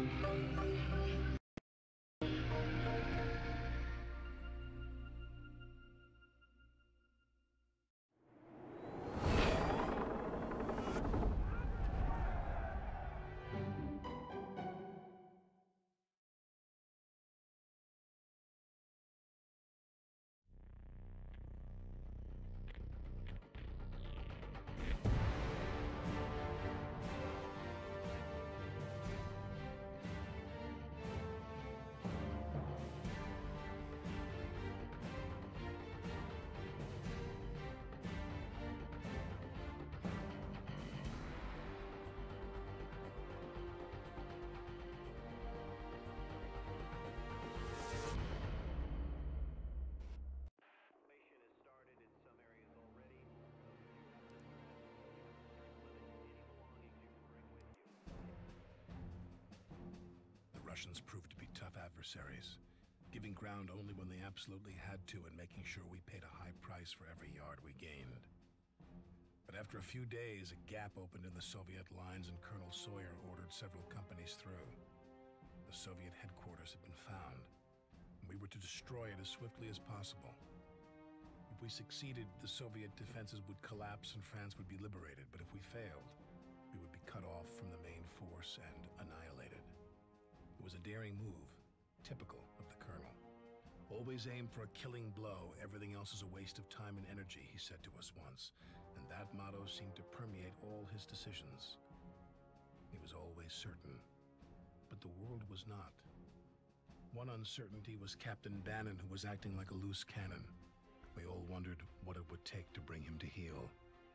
The Russians proved to be tough adversaries, giving ground only when they absolutely had to and making sure we paid a high price for every yard we gained. But after a few days, a gap opened in the Soviet lines and Colonel Sawyer ordered several companies through. The Soviet headquarters had been found, and we were to destroy it as swiftly as possible. If we succeeded, the Soviet defenses would collapse and France would be liberated, but if we failed, we would be cut off from the main force and annihilated. It was a daring move, typical of the Colonel. Always aim for a killing blow. Everything else is a waste of time and energy, he said to us once, and that motto seemed to permeate all his decisions. He was always certain, but the world was not. One uncertainty was Captain Bannon, who was acting like a loose cannon. We all wondered what it would take to bring him to heel.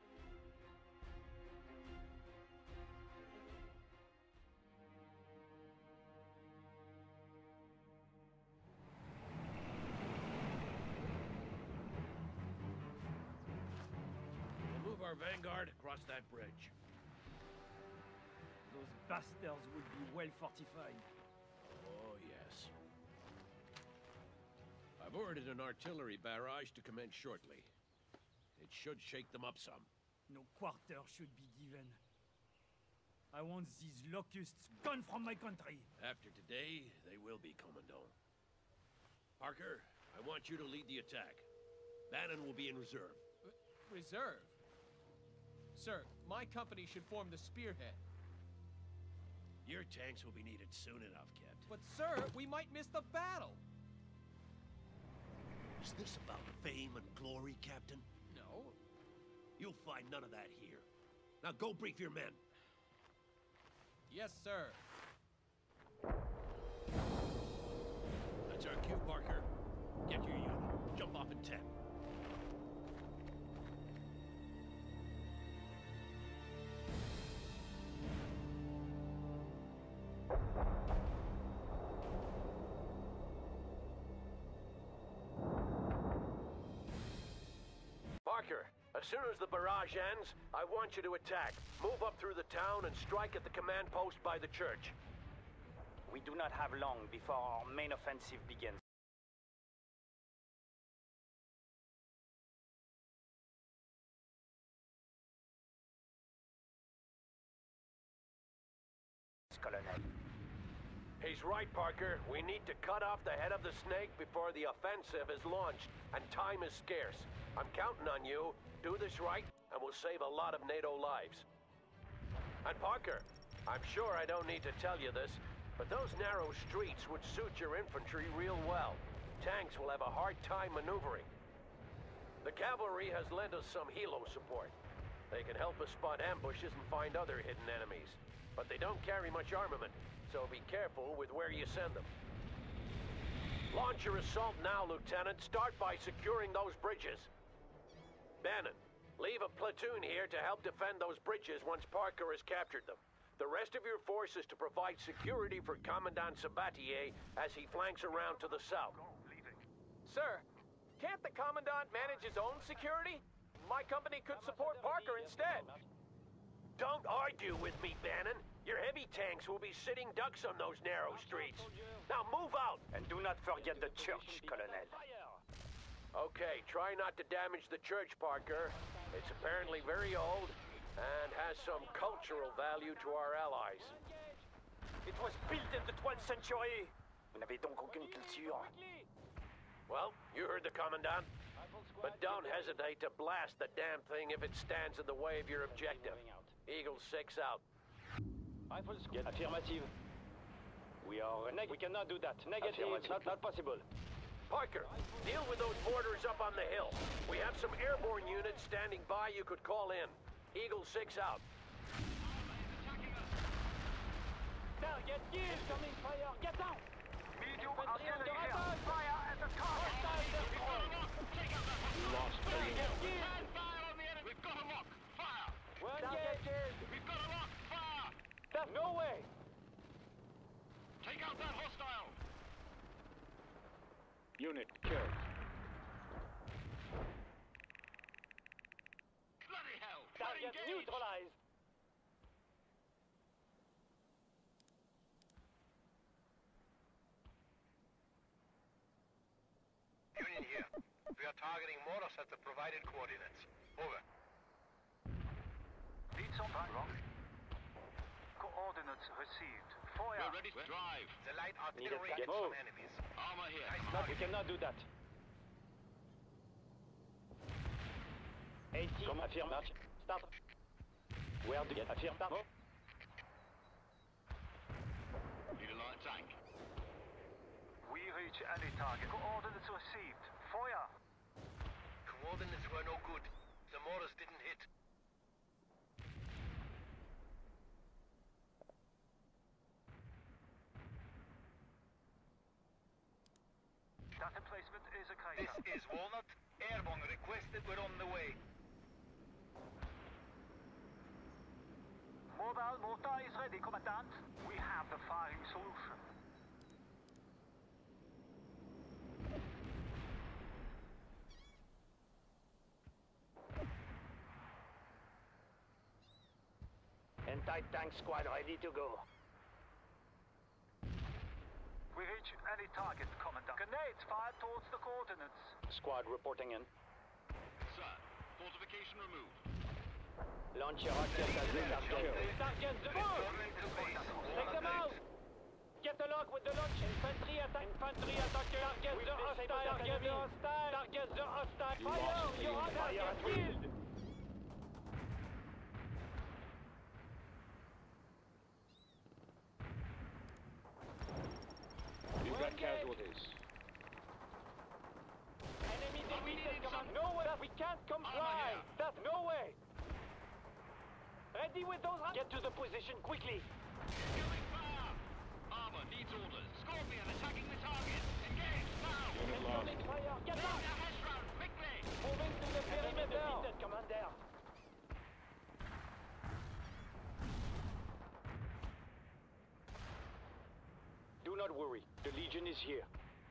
Our vanguard across that bridge. Those bastards would be well fortified. Oh, yes. I've ordered an artillery barrage to commence shortly. It should shake them up some. No quarter should be given. I want these locusts gone from my country. After today, they will be, Commandant. Parker, I want you to lead the attack. Bannon will be in reserve. Reserve? Sir, my company should form the spearhead. Your tanks will be needed soon enough, Captain. But sir, we might miss the battle! Is this about fame and glory, Captain? No. You'll find none of that here. Now go brief your men. Yes, sir. That's our cue, Parker. Get your unit. Jump off in 10. Parker, as soon as the barrage ends, I want you to attack. Move up through the town and strike at the command post by the church. We do not have long before our main offensive begins. Colonel. He's right, Parker. We need to cut off the head of the snake before the offensive is launched, and time is scarce. I'm counting on you. Do this right, and we'll save a lot of NATO lives. And Parker, I'm sure I don't need to tell you this, but those narrow streets would suit your infantry real well. Tanks will have a hard time maneuvering. The cavalry has lent us some helo support. They can help us spot ambushes and find other hidden enemies. But they don't carry much armament, so be careful with where you send them. Launch your assault now, Lieutenant. Start by securing those bridges. Bannon, leave a platoon here to help defend those bridges once Parker has captured them. The rest of your force is to provide security for Commandant Sabatier as he flanks around to the south. Sir, can't the Commandant manage his own security? My company could support Parker instead. Don't argue with me, Bannon. Your heavy tanks will be sitting ducks on those narrow streets. Now move out! And do not forget the church, Colonel. Okay, try not to damage the church, Parker. It's apparently very old and has some cultural value to our allies. It was built in the 12th century. Vous n'avez donc aucune culture. Well, you heard the Commandant. But don't hesitate to blast the damn thing if it stands in the way of your objective. Eagle 6 out. Rifle squad. Affirmative. We cannot do that. Negative. Not possible. Parker, deal with those mortars up on the hill. We have some airborne units standing by you could call in. Eagle 6 out. Target killed! Coming fire! Get down! Medium artillery here. Fire at the target. We lost target killed! Stand fire on the enemy! We've got a lock! Fire! One killed! We've got a lock! Fire! That's no way! Take out that hostile! Unit killed. Bloody hell! Target neutralized! Union here. We are targeting mortars at the provided coordinates. Over. Leads on wrong. Coordinates received. Fire. We're ready to drive. The light Need a artillery get gets some move. enemies. Armor here. Nice No, we cannot do that. 80. Come affirm. Start. Where do you affirm? Start. Need a light tank. We reach any target. Coordinates received. Fire. Coordinates were no good. The mortars didn't hit. That emplacement is a This crater. is Walnut. Airborne requested. We're on the way. Mobile mortar is ready, Commandant. We have the firing solution. Anti-tank squad ready to go. We reach any target, Commandant. Grenades fired towards the coordinates. Squad reporting in. Sir, fortification removed. Launcher rocket as the target. Target the move! Coming to base. Take them out! Get the lock with the launch. Infantry attack. Infantry attacker. Target the hostile. Target the hostile. Target the hostile. Fire! Your target killed! You've got casualties. Enemy defeated. Command. No way. We can't comply. That's no way. Ready with those. Get to the position quickly. Incoming fire! Armor needs orders. Scorpion attacking the target. Engage now! Unit lost. Incoming fire. Get Clear out. the hash round quickly! Moving to the perimeter. Defeated, Commander. Do not worry. The Legion is here.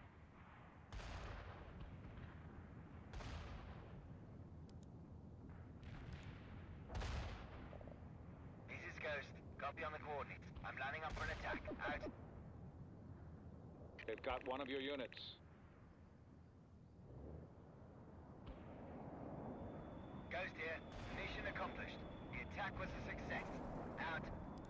This is Ghost. Copy on the coordinates. I'm lining up for an attack. Out. They've got one of your units. Ghost here. Mission accomplished. The attack was a success. Out.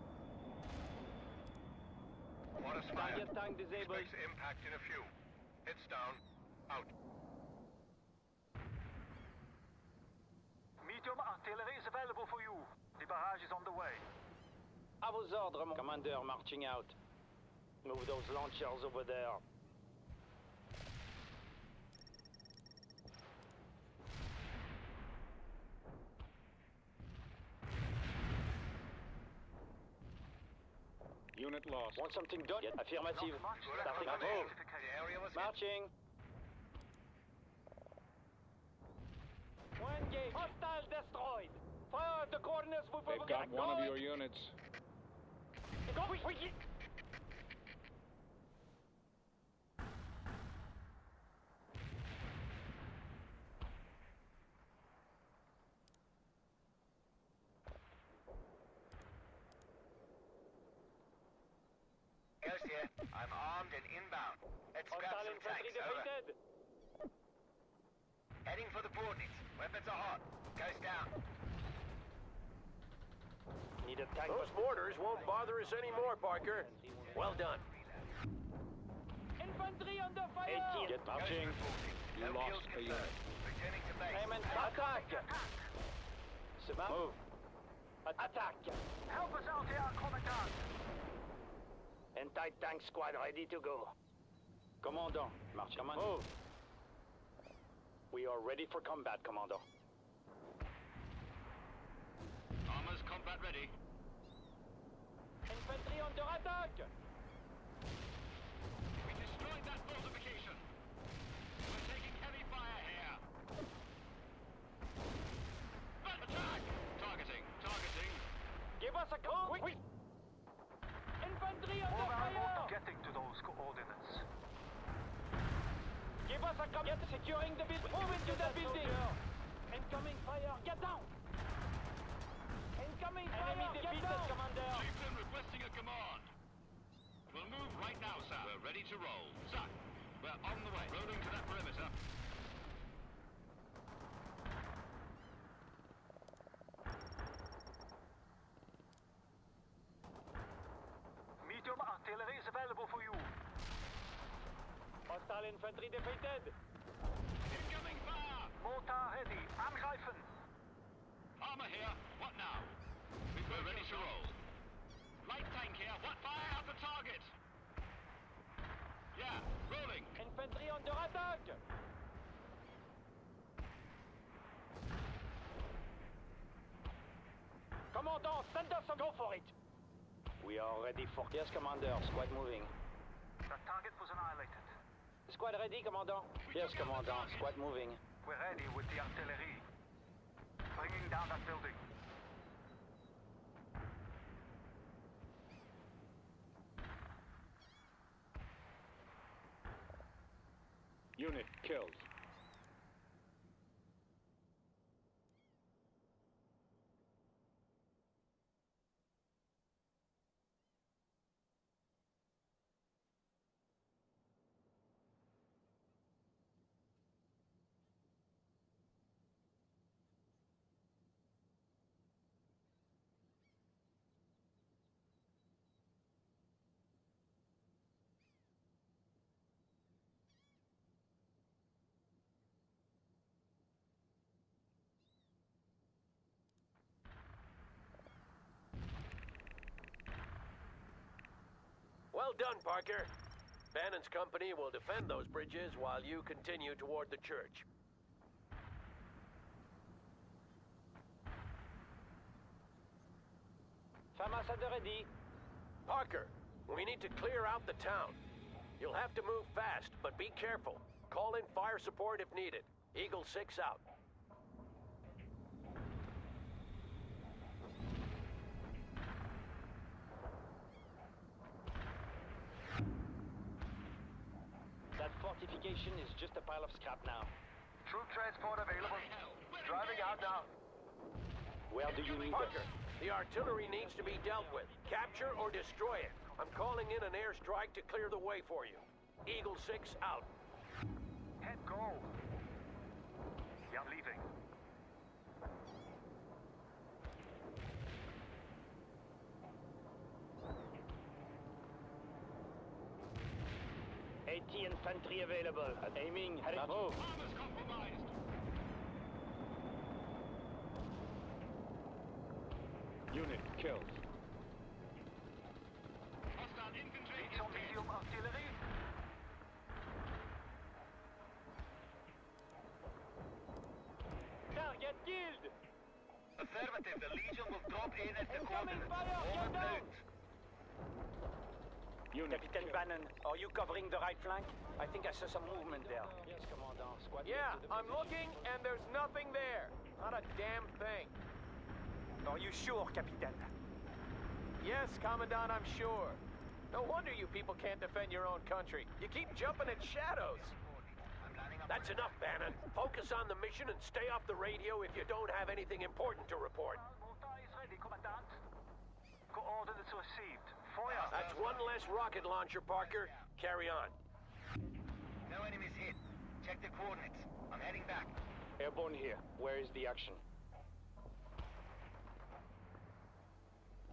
Mortars fired. Target tank disabled. Expects impact in a few. Heads down. Out. Medium artillery is available for you. The barrage is on the way. À vos ordres, mon Commander, marching out. Move those launchers over there. Unit lost. Want something done? Affirmative. Not much. Starting Good to move. The area was Marching. One gauge. Hostile destroyed. Fire at the coordinates. They've got one of your units. Go quickly. Ghost here. I'm armed and inbound. Let's grab Hostile some infantry tanks. Over. defeated. Heading for the coordinates. Weapons are hot. Ghost down. Need a tank. Those mortars won't bother us anymore, Parker. Well done. Infantry under fire! Get marching. You No lost kills a unit. confirmed. Returning to base. Amen. Attack! Move. Attack! Help us out here, Commandant. Anti-tank squad ready to go. Commandant, march. Move. We are ready for combat, Commandant. Armor's combat ready. Infantry under attack! We destroyed that fortification. We're taking heavy fire here. Attack! Targeting. Give us a call! Quick! Infantry under fire! Getting to those coordinates. Give us a call! Get securing the building! Move into the building! Incoming fire! Get down! Incoming fire! Enemy defeated, Commander! Chieftain requesting a command. We'll move right now, sir. We're ready to roll. Sir, we're on the way. Rolling to that perimeter. Medium artillery is available for you. Hostile infantry defeated! Incoming fire! Mortar ready. Angreifen. Armor here. What now? We're ready to roll. Light tank here. What? Fire at the target. Yeah, rolling. Infantry under attack! Commandant, send us some... Go for it! We are ready for... Yes, Commander. Squad moving. The target was annihilated. Squad ready, Commandant? Yes, Commandant. Squad moving. We're ready with the artillery. Bringing down that building. Unit killed. Well done, Parker. Bannon's company will defend those bridges while you continue toward the church. Ambassador ready. Parker, we need to clear out the town. You'll have to move fast, but be careful. Call in fire support if needed. Eagle 6 out. That fortification is just a pile of scrap now. Troop transport available. Driving out now. Where do you need Parker, us? the artillery needs to be dealt with. Capture or destroy it. I'm calling in an airstrike to clear the way for you. Eagle 6 out. Head go. Yeah, I'm leaving. AT infantry available. Aiming. Heading. Move. Armor's compromised. Unit killed. Hostile infantry is Some dead. medium artillery. Target killed. Affirmative. The Legion will drop in at the Incoming coordinates. fire. Get down. Overlooked. Unit Captain killed. Bannon, are you covering the right flank? I think I saw some movement there. Yes, Commandant. Squad. Yeah, I'm looking, and there's nothing there. Not a damn thing. Are you sure, Captain? Yes, Commandant, I'm sure. No wonder you people can't defend your own country. You keep jumping at shadows. I'm lining up. That's enough, Bannon. Focus on the mission and stay off the radio if you don't have anything important to report. Mortar is ready, Commandant. Coordinates received. Fire. That's one less rocket launcher, Parker. Carry on. No enemies hit. Check the coordinates. I'm heading back. Airborne here. Where is the action?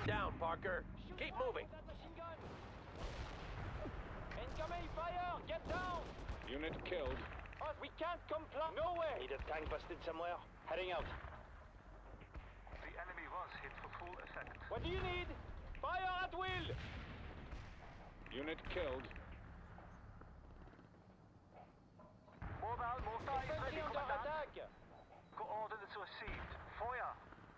down, Parker. Keep moving. Incoming fire! Get down! Unit killed. Oh, we can't comply. No way! Need a tank busted somewhere? Heading out. The enemy was hit for full effect. What do you need? Fire at will! Unit killed. Mobile mortar is ready, Infantry under Commandant. attack! Coordinates received. Fire.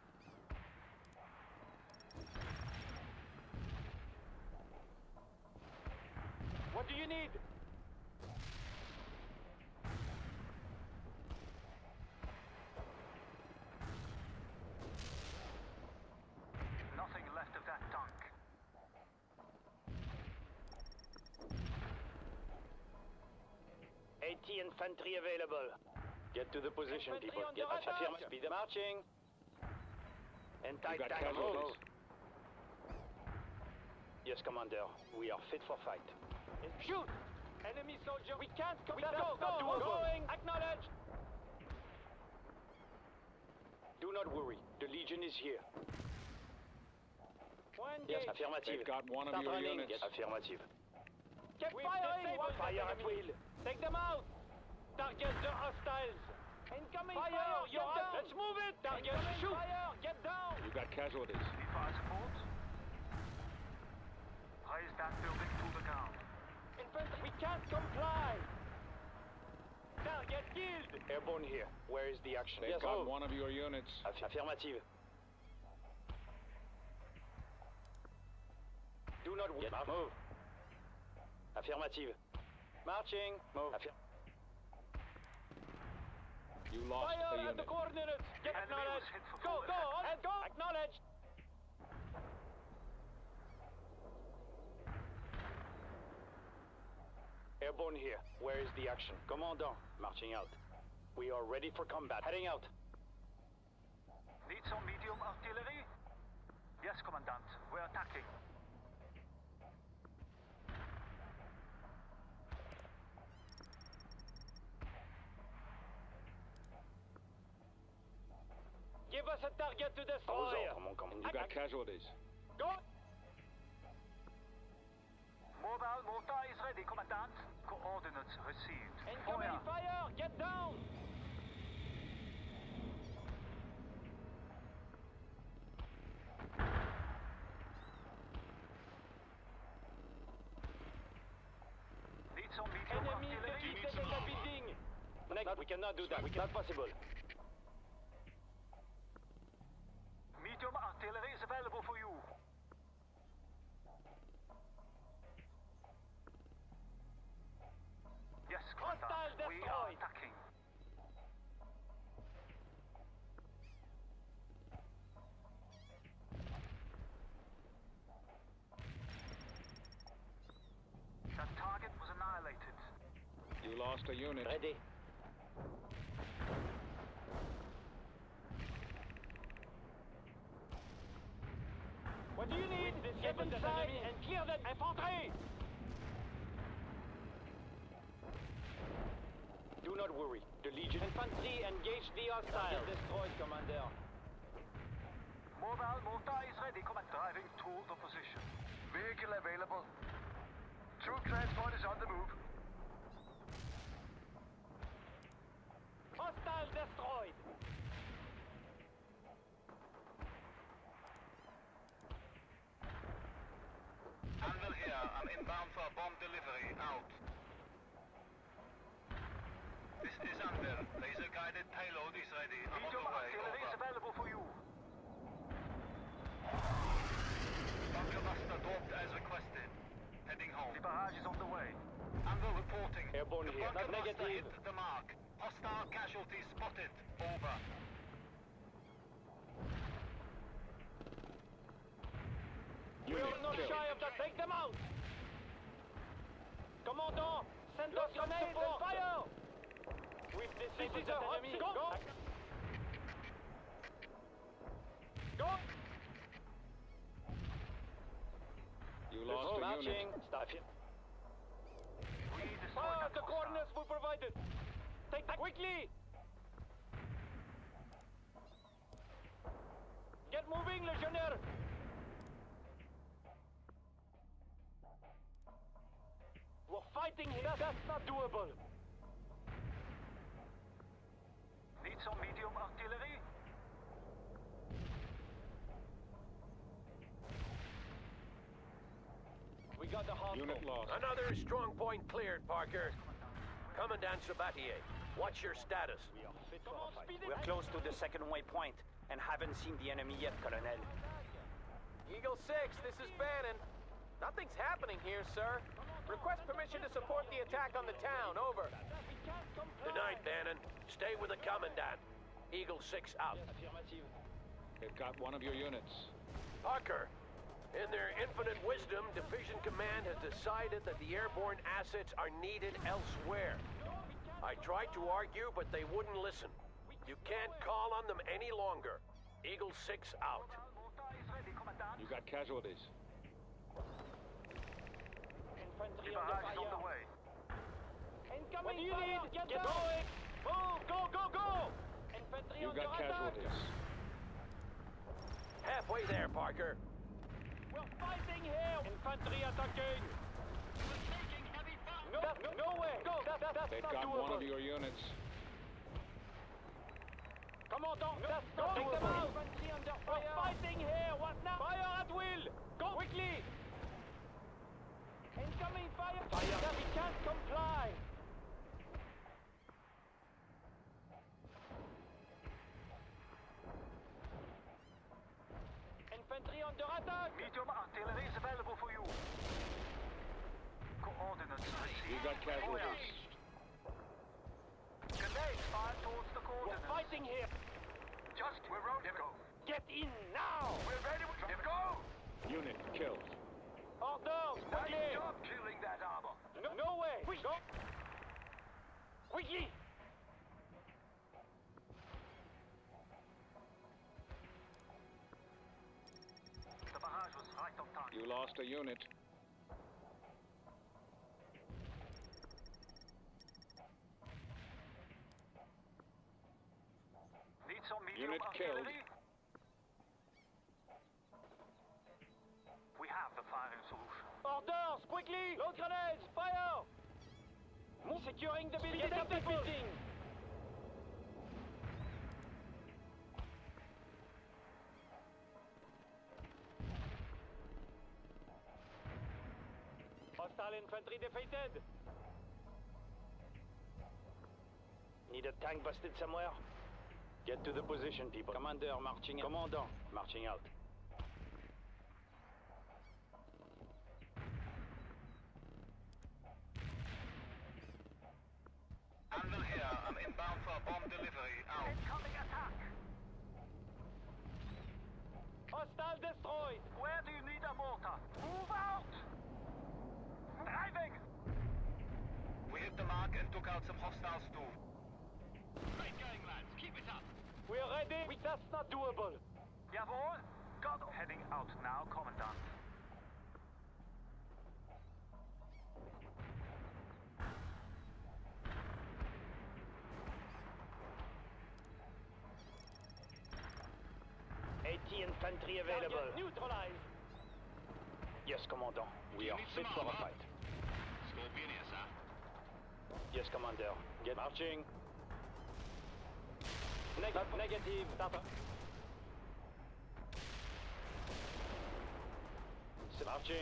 What do you need? Nothing left of that tank. AT infantry available. Get to the position, Infantry people. on Get your attack. affirmative. Speed marching. Anti-tank got casualties. move. Yes, Commander. We are fit for fight. Shoot! Enemy soldier! We can't come back! Go, Go! go, go. Going! Acknowledge! Do not worry. The Legion is here. One Yes, gauge! affirmative. They've got one of Start your running. units. Yes, affirmative. Get We've firing! disabled Fire that at enemy. will! Take them out! Targets are hostiles! Incoming fire! Get down! Let's move it! Target shoot! Fire! Get down! You got casualties. Need fire support. Raise that building to the ground. Infantry! We can't comply! Target killed! Airborne here. Where is the action? They've Yes, got move. one of your units. Affirmative. Do not worry. Move. Affirmative. Marching. Move. You lost Fire a at unit. the coordinates! Get Enemy was acknowledged! hit for Go, full go, effect. and go! Acknowledged! Airborne here. Where is the action? Commandant. Marching out. We are ready for combat. Heading out. Need some medium artillery? Yes, Commandant. We're attacking. Give us a target to Aux destroy! ordres, mon commandant. You got casualties. Go! Mobile mortar is ready, Commandant. Coordinates received. Incoming fire! Get down! Need some medium Enemy artillery. defeated in the bidding! We cannot do that. Not possible. Medium artillery is available for you. Yes, Hostile Commandant. We are destroyed. attacking. That target was annihilated. You lost a unit. Ready. What do you need? Get inside and clear that infantry! Do not worry. The Legion. Infantry, engage the hostiles! Destroyed, Commander. Mobile mortar is ready, Commandant. Driving to the position. Vehicle available. Troop transport is on the move. Hostile destroyed! Anvil here. I'm inbound for a bomb delivery. Out. This is Anvil. Laser-guided payload is ready. I'm on Medium the way. artillery is Over. available for you. Bunker Buster dropped as requested. Heading home. The barrage is on the way. Anvil reporting. Airborne The here. Bunker Not Buster negative. hit the mark. Hostile casualties spotted. Over. We Unit are not killed. shy of that! Take them out! Commandant, send us grenades and fire! We've disabled that enemy! Go! Go! You lost a Marching. unit. Stop here. We destroyed Fire that at the hostile. coordinates we provided! Take that quickly! Get moving, Legionnaire! fighting here. That's not doable. Need some medium artillery? We got the hard Unit lost. Another strong point cleared, Parker. Commandant Sabatier, what's your status? We are fit for a fight. We're close to the second waypoint and haven't seen the enemy yet, Colonel. Eagle 6, this is Bannon. Nothing's happening here, sir. Request permission to support the attack on the town. Over. Denied, Bannon. Stay with the Commandant. Eagle 6 out. Affirmative. They've got one of your units. Parker, in their infinite wisdom, Division Command has decided that the airborne assets are needed elsewhere. I tried to argue, but they wouldn't listen. You can't call on them any longer. Eagle 6 out. You got casualties. Infantry on the way. Incoming! What do you need? Get going! Move! Go, go, go! Infantry You on got your attack! casualties. Halfway there, Parker. We're fighting here! Infantry attacking! We're taking heavy fire. No way! Go! That's They've not got doable! one of your units. Commandant, that's not doable! Take them out! Infantry under fire! We're fighting here! What now? Fire at will! Go quickly! Incoming fire! Fire! We can't comply! Infantry under attack! Medium artillery is available for you. Coordinates You received. got casualties. Grenades fired towards the We're coordinates. fighting here! Just, we're ready to go. Get in now! We're ready to go. Unit killed. Orders! Quickly! Nice job killing that armor. No way! Go! Quickly! The barrage was right on target. You lost a unit. Need some medium Unit killed. artillery? We have the firing solution. Orders! Quickly! Load grenades! Fire! Move! Securing the building! Get up the building! Hostile infantry defeated! Need a tank busted somewhere? Get to the position, people. Commander marching out. Commandant marching out. Anvil here. I'm inbound for a bomb delivery. Out. Incoming attack. Hostile destroyed! Where do you need a mortar? Move out! Driving! We hit the mark and took out some hostiles too. Great going, lads. Keep it up. We're ready! That's not doable! Jawohl! Got heading out now, Commandant. Infantry available. Neutralized. Yes, Commandant. We are fit for a fight. Scorpion here, sir. Yes, Commander. Get marching. Negative. Stop. Marching.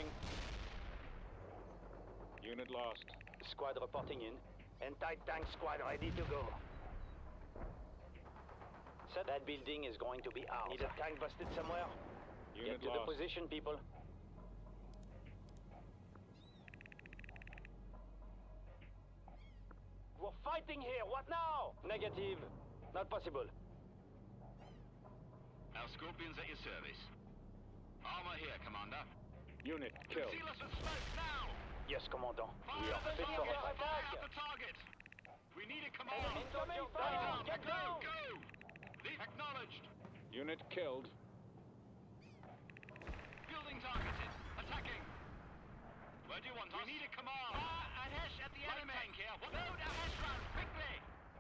Unit lost. Squad reporting in. Anti-tank squad ready to go. So that building is going to be ours. Need a tank busted somewhere? Unit Get to lost. the position, people. We're fighting here. What now? Negative. Not possible. Our Scorpions at your service. Armor here, Commander. Unit killed. Seal us with smoke now! Yes, Commandant. We Fire are at the fit for a target! fight. Fire at the target! We need a command! Incoming Get fire! down! Get Go! down! Go! Acknowledged! Unit killed. Building targeted! Attacking! Where do you want us? We need a command! Ahesh at the enemy! Tank here! Load Ahesh round! Quickly!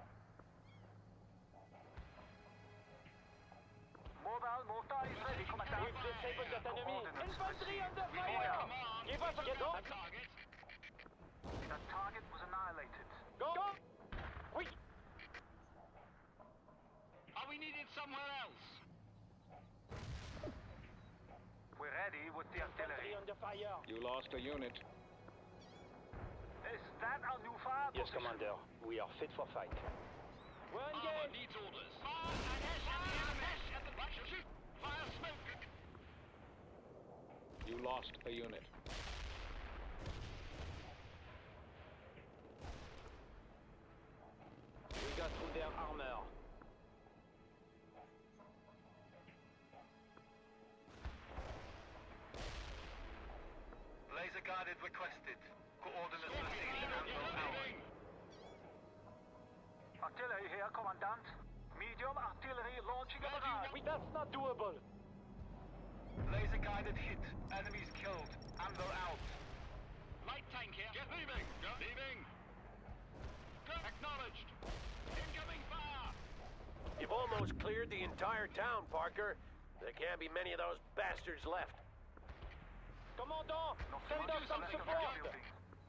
Mobile mortar is ready, Commandant. We've disabled that enemy. Coordinates Infantry received. under Fire. fire! Command! Give us a get on! Target! That target was annihilated. Go! Oui! Are we needed somewhere else? We're ready with the artillery. Infantry under fire. You lost a unit. Is that our new fire Yes, position? Commander. We are fit for fight. We're Armor engaged. needs orders. Fire and at the Russian shoot! Fire smoke! You lost a unit. We got through their armor. Laser guided requested. Coordinates received. Anvil out. Artillery here, Commandant. Medium artillery launching a barrage. That's not doable. Laser guided hit. Enemies killed. Anvil out. Light tank here. Get leaving! Go. Leaving! Go. Acknowledged! Incoming fire! You've almost cleared the entire town, Parker. There can't be many of those bastards left. Commandant, send us some Selecting support. building.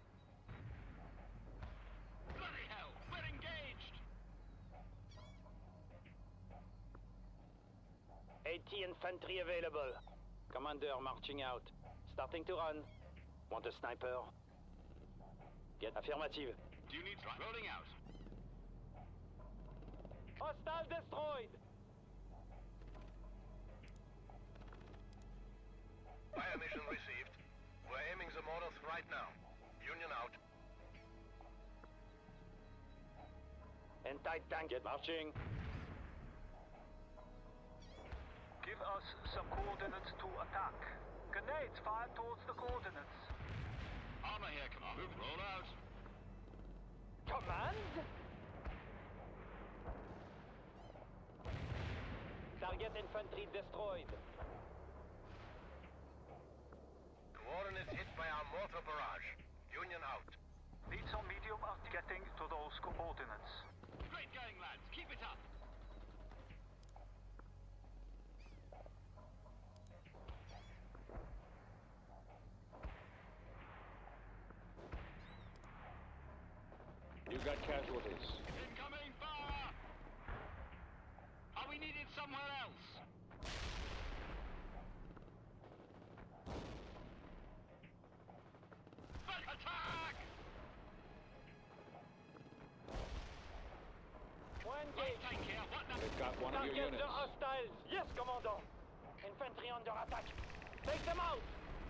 Bloody hell! We're engaged! 80 infantry available. Commander marching out. Starting to run. Want a sniper? Get affirmative. Units rolling out. Hostile destroyed. Fire mission received. We're aiming the mortars right now. Union out. Anti-tank get marching. Give us some coordinates to attack. Grenades fired towards the coordinates. Armor here, come on. Move, roll out. Command? Target infantry destroyed. Coordinates hit by our mortar barrage. Union out. Need some medium getting to those coordinates. Great going, lads. Keep it up. You got casualties. Incoming fire! Are we needed somewhere else? Back attack! We're Light engaged. tank here. What now? They've got one of your Targets units. are hostiles. Yes, Commandant. Infantry under attack. Take them out.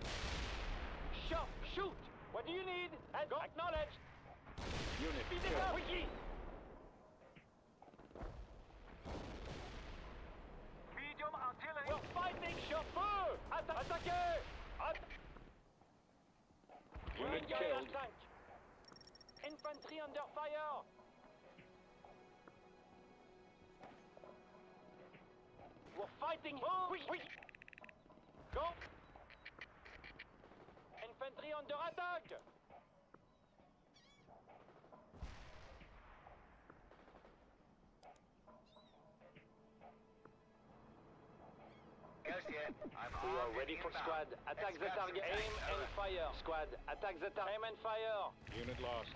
Shoot. What do you need? Go. Acknowledge. Unit Speed it killed. up. Quickly. Medium artillery. We're fighting. Feu. Attaquez. We're Unit engaged killed. our tank. Infantry under fire. We're fighting. Quick. Go. Infantry under attack. Yes, yet. I'm We are armed ready and for inbound. squad. Attack the Expect some target. Aim tanks. and fire. Squad, attack the target. Aim and fire. Unit lost.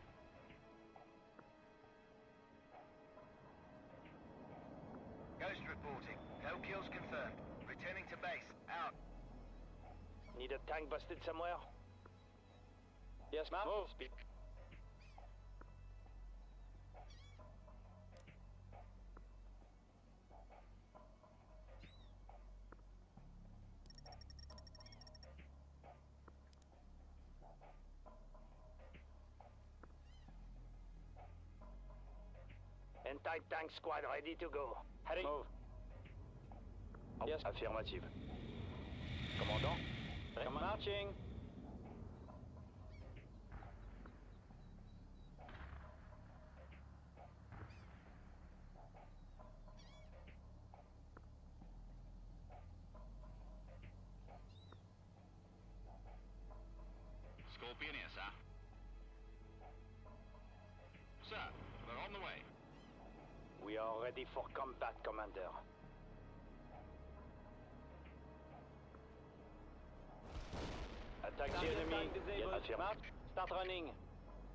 Ghost reporting. No kills confirmed. Returning to base. Out. Need a tank busted somewhere? Yes, ma'am. Move. Speed. Anti-tank squad ready to go. Heading. Move. Yes, affirmative. Commandant. Marching. Scorpion here, sir. Sir, we're on the way. We are ready for combat, Commander. Attack the enemy. Yes, affirmative. Start running.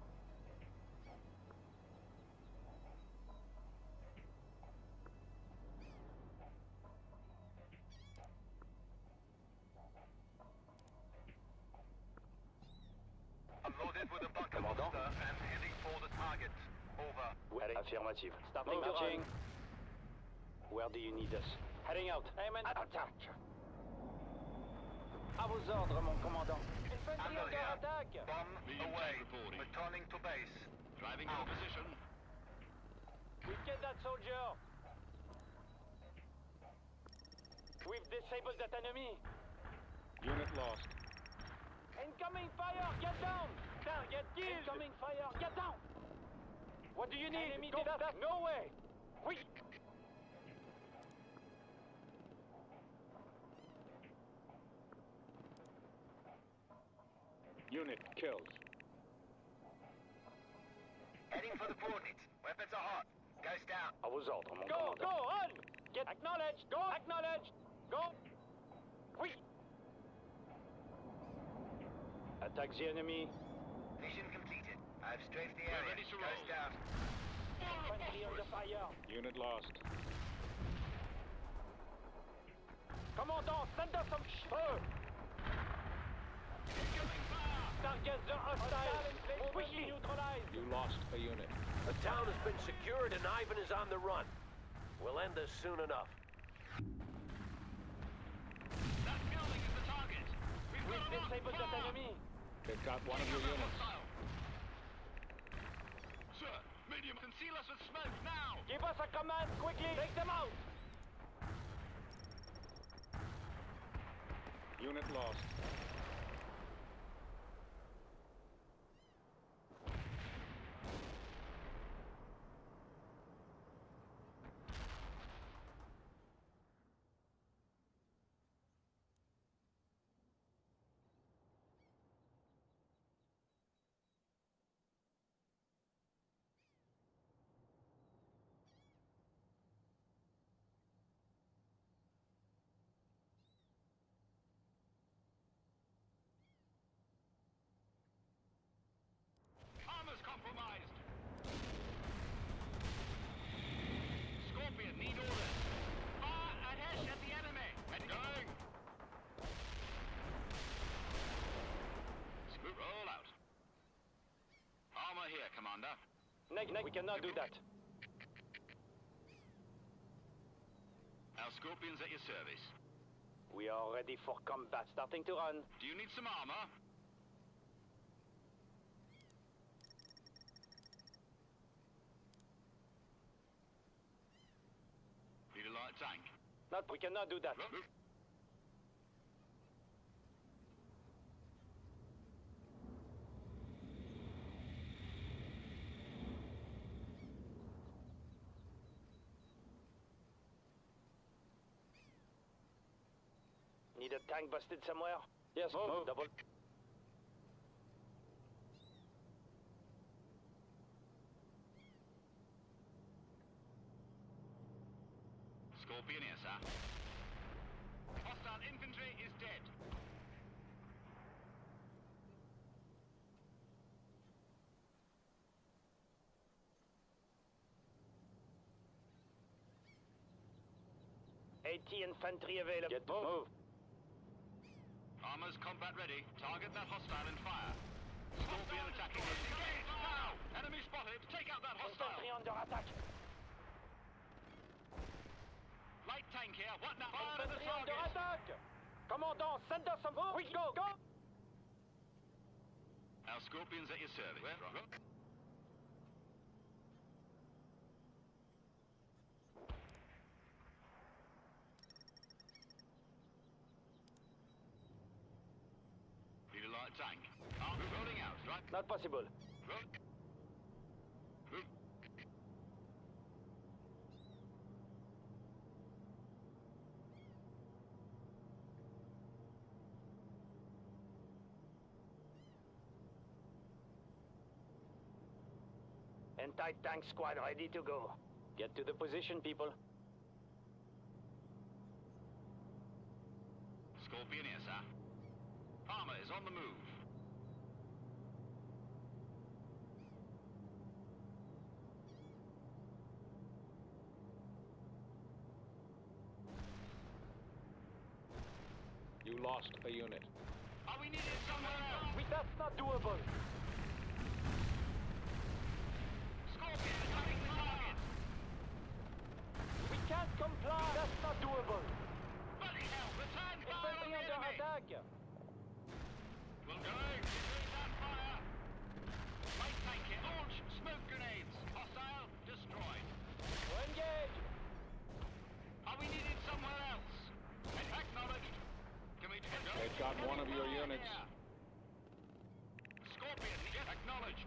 Affirmative. Starting marching. Where do you need us? Heading out. Amen. Attack! À vos ordres, mon commandant. Infantry Under under here. attack. Bomb Medium away. tank reporting. Returning to base. Driving your position. We get that soldier. We've disabled that enemy. Unit lost. Incoming fire. Get down. Target killed. Incoming fire. Get down. What do you need? Enemy go that. No way. We. Unit killed. Heading for the coordinates. Weapons are hot. Ghost down. À vos ordres, mon Go. commandant. Go on. Get acknowledged. Go. Acknowledged. Go. We. Attack the enemy. Mission completed. I've strafed the We're area. ready to roll. Ghost down. Infantry under fire. Unit lost. Commandant, send us some feu. Targets are hostile. Quickly neutralized. You lost a unit. The town has been secured and Ivan is on the run. We'll end this soon enough. That building is the target. We've We've got them on disabled that fire. enemy. They've got one of your units. Sir, medium, conceal us with smoke now. Give us a command quickly. Take them out. Unit lost. Armor's compromised. Scorpion, need orders. Fire and head at the enemy. And going. Scoop, roll out. Armor here, Commander. Neg, we cannot do that. Our Scorpions at your service. We are ready for combat. Starting to run. Do you need some armor? Need a light tank. Not, we cannot do that. Move. Need a tank busted somewhere? Yes, move. Double. Scorpion here, sir. Hostile infantry is dead. AT infantry available. Get move. Armor's combat ready. Target that hostile and fire. Scorpion attacking us. Engage now! Enemy spotted. Take out that hostile. Infantry under attack. Light tank here. What now? Fire at the Infantry under target. attack. Commandant, send us some food. Quick, go. Go. Our Scorpions at your service. Need a light tank. Armor rolling out. Right. Not possible. Roll. Move. Anti-tank squad ready to go. Get to the position, people. Scorpion here, sir. Armor is on the move. You lost a unit. Are we needed somewhere else? That's not doable. Scorpion attacking the target. attack! We'll go. Engage that fire. Light tank here. Launch smoke grenades. Hostile destroyed. We'll engage! Are we needed somewhere else? Acknowledged. Can we go? They've got one of your units. Scorpion, yes, acknowledged.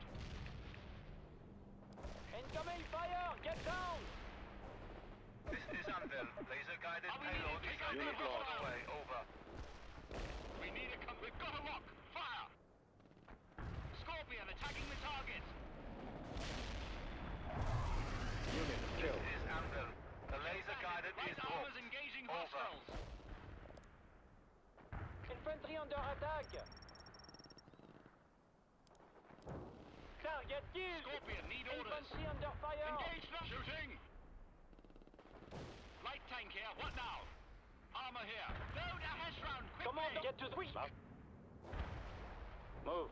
Incoming fire! Get down! This is Anvil. Laser-guided Are we payload needed? is Take out Unit the lost. on the way. Over. We need a we've got a lock. Fire. Scorpion attacking the target. Unit This killed. is Anvil. The laser-guided Light is armors roped. engaging Over. hostiles. Infantry under attack! Target killed! Scorpion, need orders. Infantry under fire! Engage them. Shooting. Light tank here. What now? Armor here. Load a hash round quickly. Come on, get to the... Move.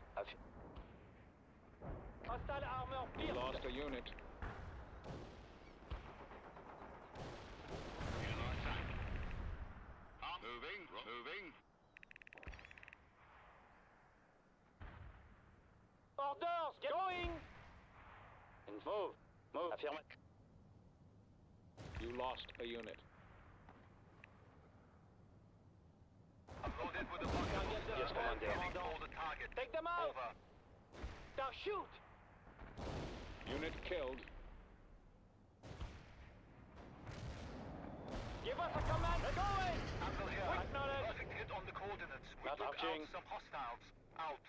Hostile armor We pierced. lost a unit. Unit attack. Moving. Moving. Orders! Get going! And move. Move. Affirmative. You lost a unit. I'm loaded with a bucket. Yes, Commander. Heading for the target. Take them out! Over. Now shoot! Unit killed. Give us a command! Going! Anvil here. Acknowledge. Perfect hit on the coordinates. We Not took touching. out some hostiles. Out.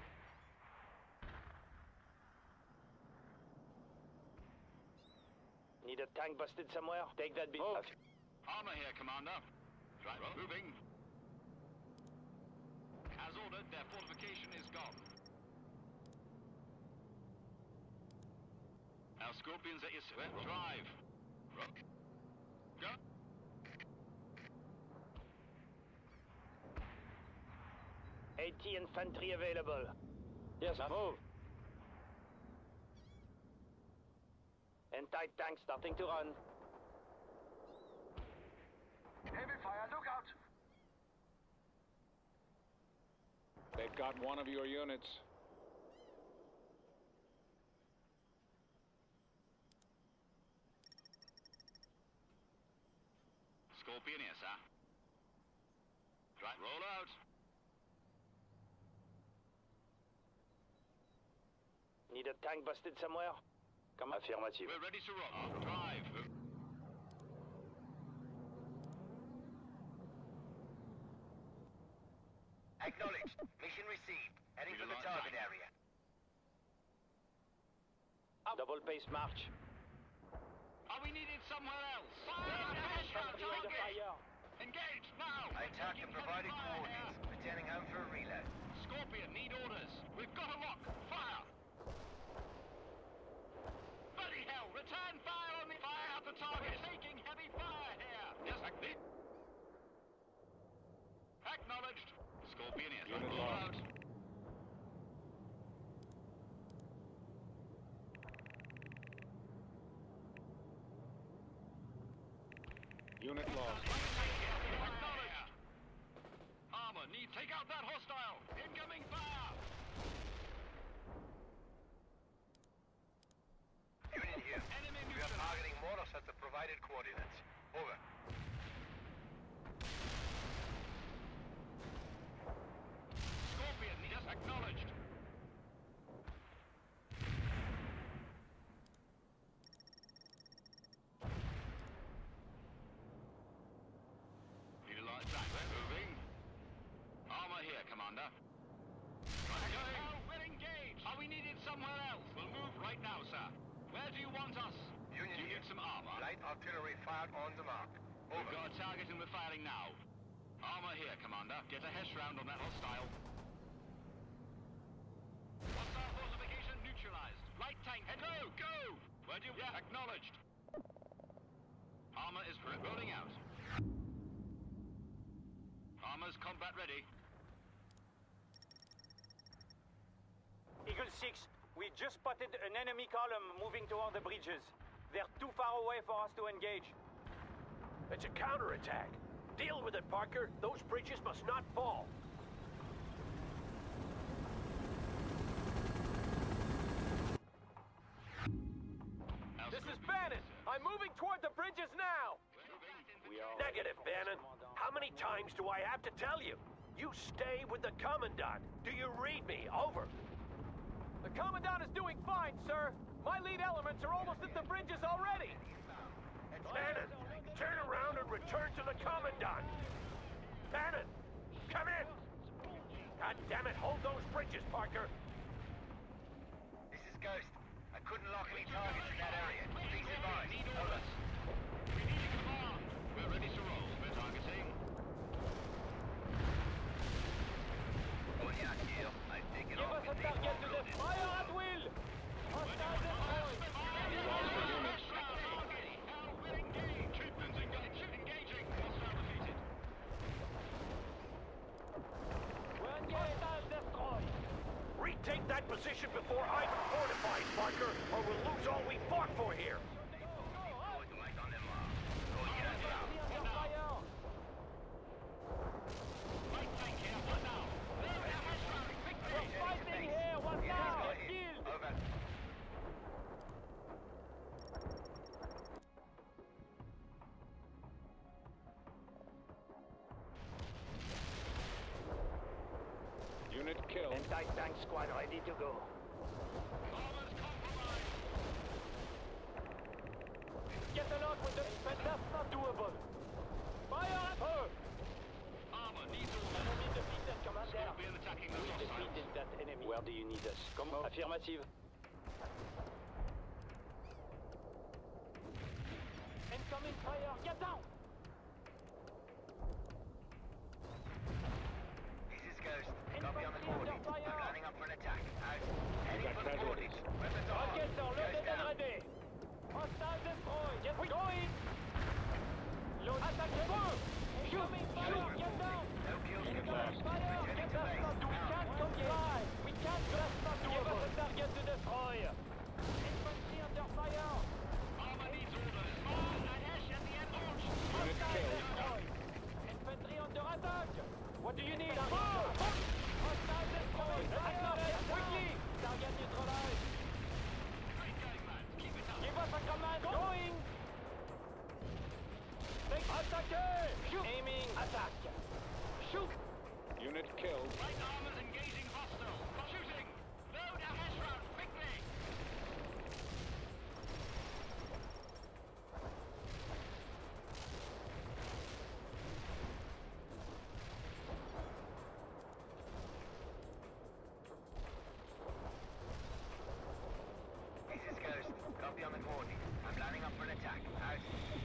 Need a tank busted somewhere? Take that beat. Armor here, Commander. Right, moving. As ordered, their fortification is gone. Our Scorpions at your drive. Go. AT infantry available. Yes, move. Anti-tank starting to run. Heavy fire. Look out. They've got one of your units. Scorpion here, sir. Right, roll out. Need a tank busted somewhere? Come affirmative. We're ready to roll. Drive. Acknowledged. Mission received. Heading for the target area. Double pace march. Are we needed somewhere else? Fire! Infantry under fire. Engage now! I attack the provided coordinates. Returning home for a reload. Scorpion, need orders. We've got a lock. Fire! Bloody hell! Return fire on the fire at the target. We're taking heavy fire here. Yes, acknowledged. Scorpion here. Unit Roll lost. out. Unit lost. Acknowledged. Armor, need take out that hostile. Incoming fire. Unit here. Enemy We are neutralized. targeting Moros at the provided coordinates. Over. Scorpion, yes, acknowledged. Need a light track. Moving. Armor here, Commander. Right, going. We're engaged. Are we needed somewhere else? We'll move right now, sir. Where do you want us? Union Do you here. need some armor? Light artillery fired on the mark. We've Over. got a target and we're firing now. Armor here, Commander. Get a HESH round on that hostile. Hostile fortification neutralized. Light tank, head go! Go! Where do you... Yeah, acknowledged. Armor is rolling out. Armor's combat ready. Eagle 6, we just spotted an enemy column moving toward the bridges. They're too far away for us to engage. It's a counterattack. Deal with it, Parker. Those bridges must not fall. This is Bannon. I'm moving toward the bridges now. Negative, Bannon. How many times do I have to tell you? You stay with the Commandant. Do you read me? Over. The Commandant is doing fine, sir. My lead elements are almost at the bridges already. Bannon, turn around and return to the Commandant. Bannon, come in. God damn it, hold those bridges, Parker. This is Ghost. I couldn't lock any targets in that area. Please advise. Over. We need a command. We're ready to roll. We're targeting. Cognac here. I think it Give us a target to the fire at will! Hostile destroyed! You lost a unit. We're engaged. Treatment engaging. Hostile defeated. We're engaged! Hostile destroyed! Retake that position before I'm fortified, Parker, or we'll lose all we fought for here. Right on them mark. Cognac out. Under fire! Light tank here. What now? We're fighting here! What now? Get killed! Over. Unit killed. Anti-tank squad ready to go. Armor's compromised. Get a lock with the... But that's not doable! Fire at her! Armor needs all Enemy defeated, Commander! Scorpion attacking the We soft side. defeated that enemy. Where do you need us? Affirmative. Incoming fire! Get down! This is Ghost. Copy on the coordinates. I'm lining up for an attack. Out. Heading for the coordinates. Weapons on. Rockets are loaded Ghost and down. ready! Hostile destroyed! Get going! Load attack! Fire! Incoming fire! Get down! No kills Incoming confirmed. fire! Returning Get to us base. not do we can't comply! We can't that's not doable! Give us a target to destroy! Infantry under fire! Armor needs orders. More Adesh at the end launch. Unit Hostile killed. destroyed! Infantry under attack! What do you need? Hostile destroyed! Attack now! Quickly! Target neutralized! Great going, man. Keep it up. Give us a command! Going! Take attack! Shoot! Aiming! Attack! Shoot! Unit killed. Light armor's engaging hostile. Shooting. Load Adesh round quickly. This is Ghost. Copy on the coordinates. I'm lining up for an attack. Out.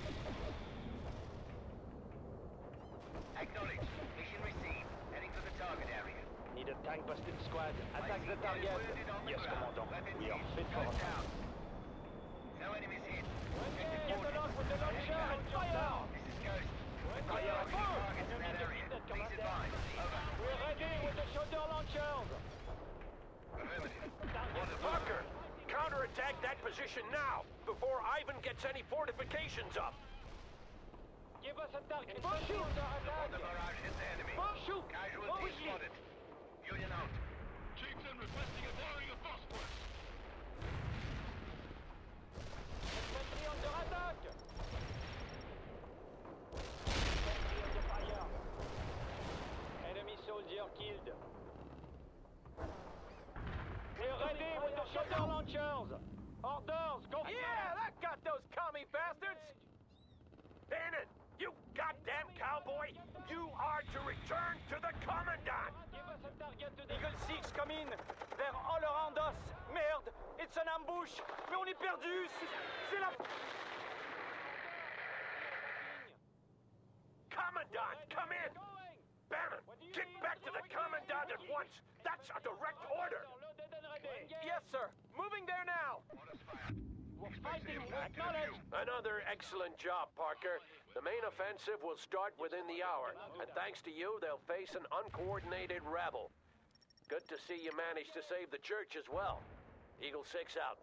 Acknowledged. Mission received. Heading for the target area. Need a tank busted squad. I Attack see the those target. wounded on the Yes, ground. Commandant. Weapons We are used. fit for Ghost attack. down. No enemies hit. Get the lock with the launcher! Fire! This is Ghost. Fire! Targeting targets in that area. Please advise. Over. We're ready with the shoulder launchers! Affirmative. Parker, counterattack that position now, before Ivan gets any fortifications up. Give us a target! Shoot! Under attack! The barrage hit the enemy. Shoot! Casualties Quickly! spotted. Union out. Chieftain requesting a bearing of phosphorus. Infantry under attack! Infantry under fire! Enemy soldier killed! We're ready with the shoulder launchers! Orders, go! Yeah, that got those commie bastards! Bannon, you goddamn cowboy! You are to return to the Commandant! Give us a target to Eagle 6, come in! They're all around us! Merde! It's an ambush! Mais on est perdu! C'est la... Commandant, come in! Bannon, get back to the Commandant at once! That's a direct order! Loaded and ready! Yes, sir. Moving there now. We're fighting! Acknowledge! Another excellent job, Parker. The main offensive will start within the hour, and thanks to you, they'll face an uncoordinated rabble. Good to see you managed to save the church as well. Eagle 6 out.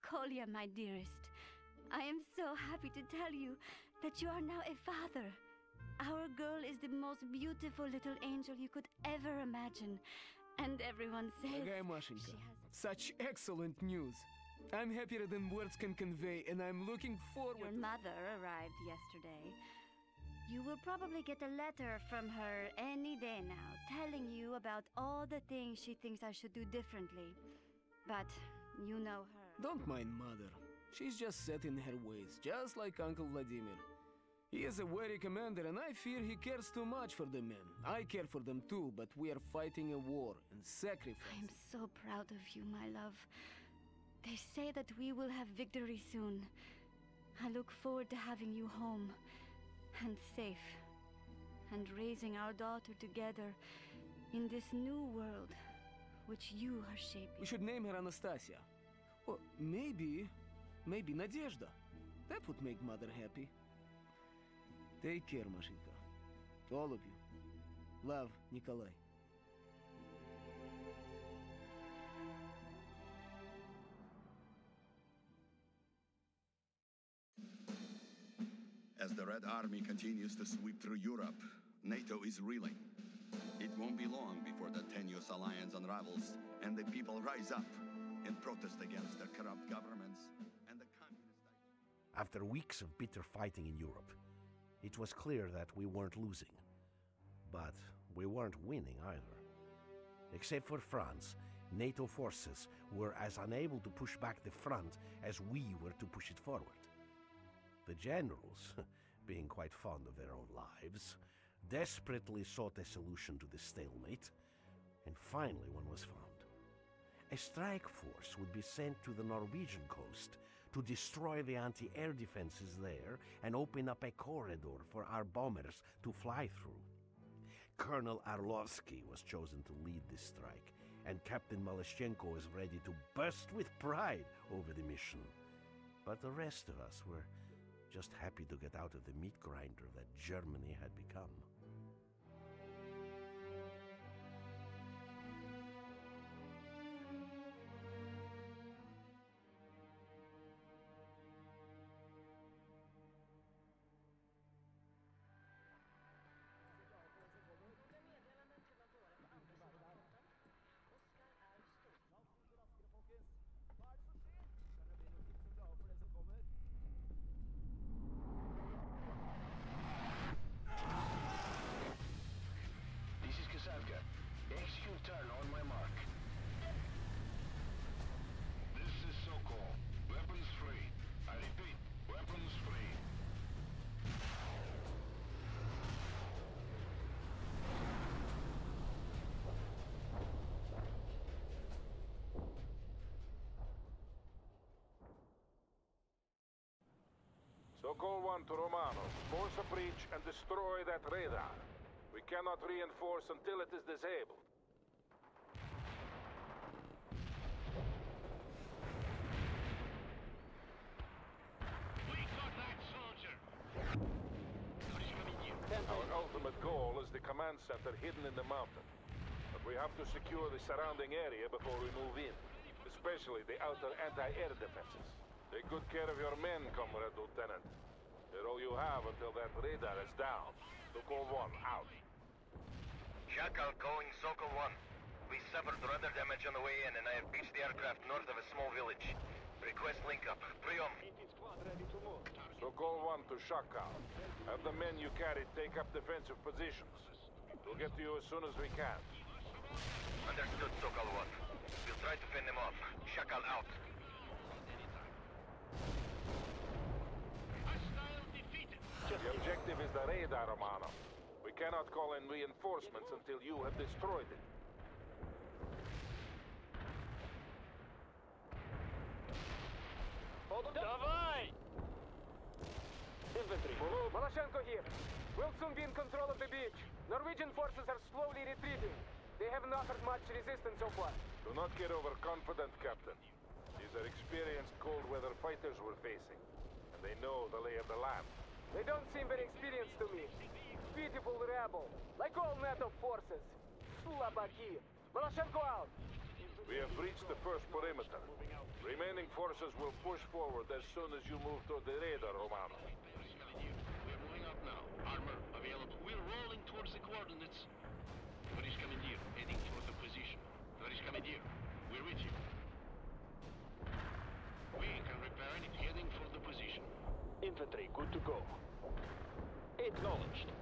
Kolya, my dearest. I am so happy to tell you that you are now a father. Our girl is the most beautiful little angel you could ever imagine. And everyone says Дорогая Машенька, such excellent news. I'm happier than words can convey, and I'm looking forward. Your mother arrived yesterday. You will probably get a letter from her any day now, telling you about all the things she thinks I should do differently. But you know her. Don't mind Mother. She's just set in her ways, just like Uncle Vladimir. He is a wary commander, and I fear he cares too much for the men. I care for them too, but we are fighting a war and sacrifice. I am so proud of you, my love. They say that we will have victory soon. I look forward to having you home, and safe, and raising our daughter together in this new world which you are shaping. We should name her Anastasia. Or maybe Nadezhda. That would make Mother happy. Take care, Mashenka. All of you. Love, Nikolai. As the Red Army continues to sweep through Europe, NATO is reeling. It won't be long before the tenuous alliance unravels and the people rise up in protest against their corrupt governments and the communist ideas. After weeks of bitter fighting in Europe, it was clear that we weren't losing. But we weren't winning either. Except for France, NATO forces were as unable to push back the front as we were to push it forward. The generals, being quite fond of their own lives, desperately sought a solution to the stalemate, and finally one was found. A strike force would be sent to the Norwegian coast to destroy the anti-air defenses there and open up a corridor for our bombers to fly through. Colonel Arlovsky was chosen to lead this strike, and Captain Malashchenko was ready to burst with pride over the mission. But the rest of us were just happy to get out of the meat grinder that Germany had become. Execute turn on my mark. This is Sokol. Weapons free. I repeat, weapons free. Sokol 1 to Romano. Force a breach and destroy that radar. We cannot reinforce until it is disabled. We got that soldier! Our ultimate goal is the command center hidden in the mountain. But we have to secure the surrounding area before we move in, especially the outer anti-air defenses. Take good care of your men, Comrade Lieutenant. They're all you have until that radar is down. Sokol 1, out. Shakal calling Sokol 1. We suffered radar damage on the way in, and I have beached the aircraft north of a small village. Request link-up. Priom. Sokol 1 to Shakal. Have the men you carried take up defensive positions. We'll get to you as soon as we can. Understood, Sokol 1. We'll try to fend them off. Shakal out. The objective is the radar, Romano. We cannot call in reinforcements until you have destroyed it. Давай! Infantry. Malashchenko here. We'll soon be in control of the beach. Norwegian forces are slowly retreating. They haven't offered much resistance so far. Do not get overconfident, Captain. These are experienced cold weather fighters we're facing, and they know the lay of the land. They don't seem very experienced to me. Pitiful rabble, like all NATO forces. Slabaki. Malashchenko out. We have breached the first perimeter. Remaining forces will push forward as soon as you move toward the radar, Romano. We're moving up now. Armor available. We're rolling towards the coordinates. Tоварищ командир, heading for the position. Tоварищ командир, we're with you. We can repair it, heading for the position. Infantry, good to go. Acknowledged.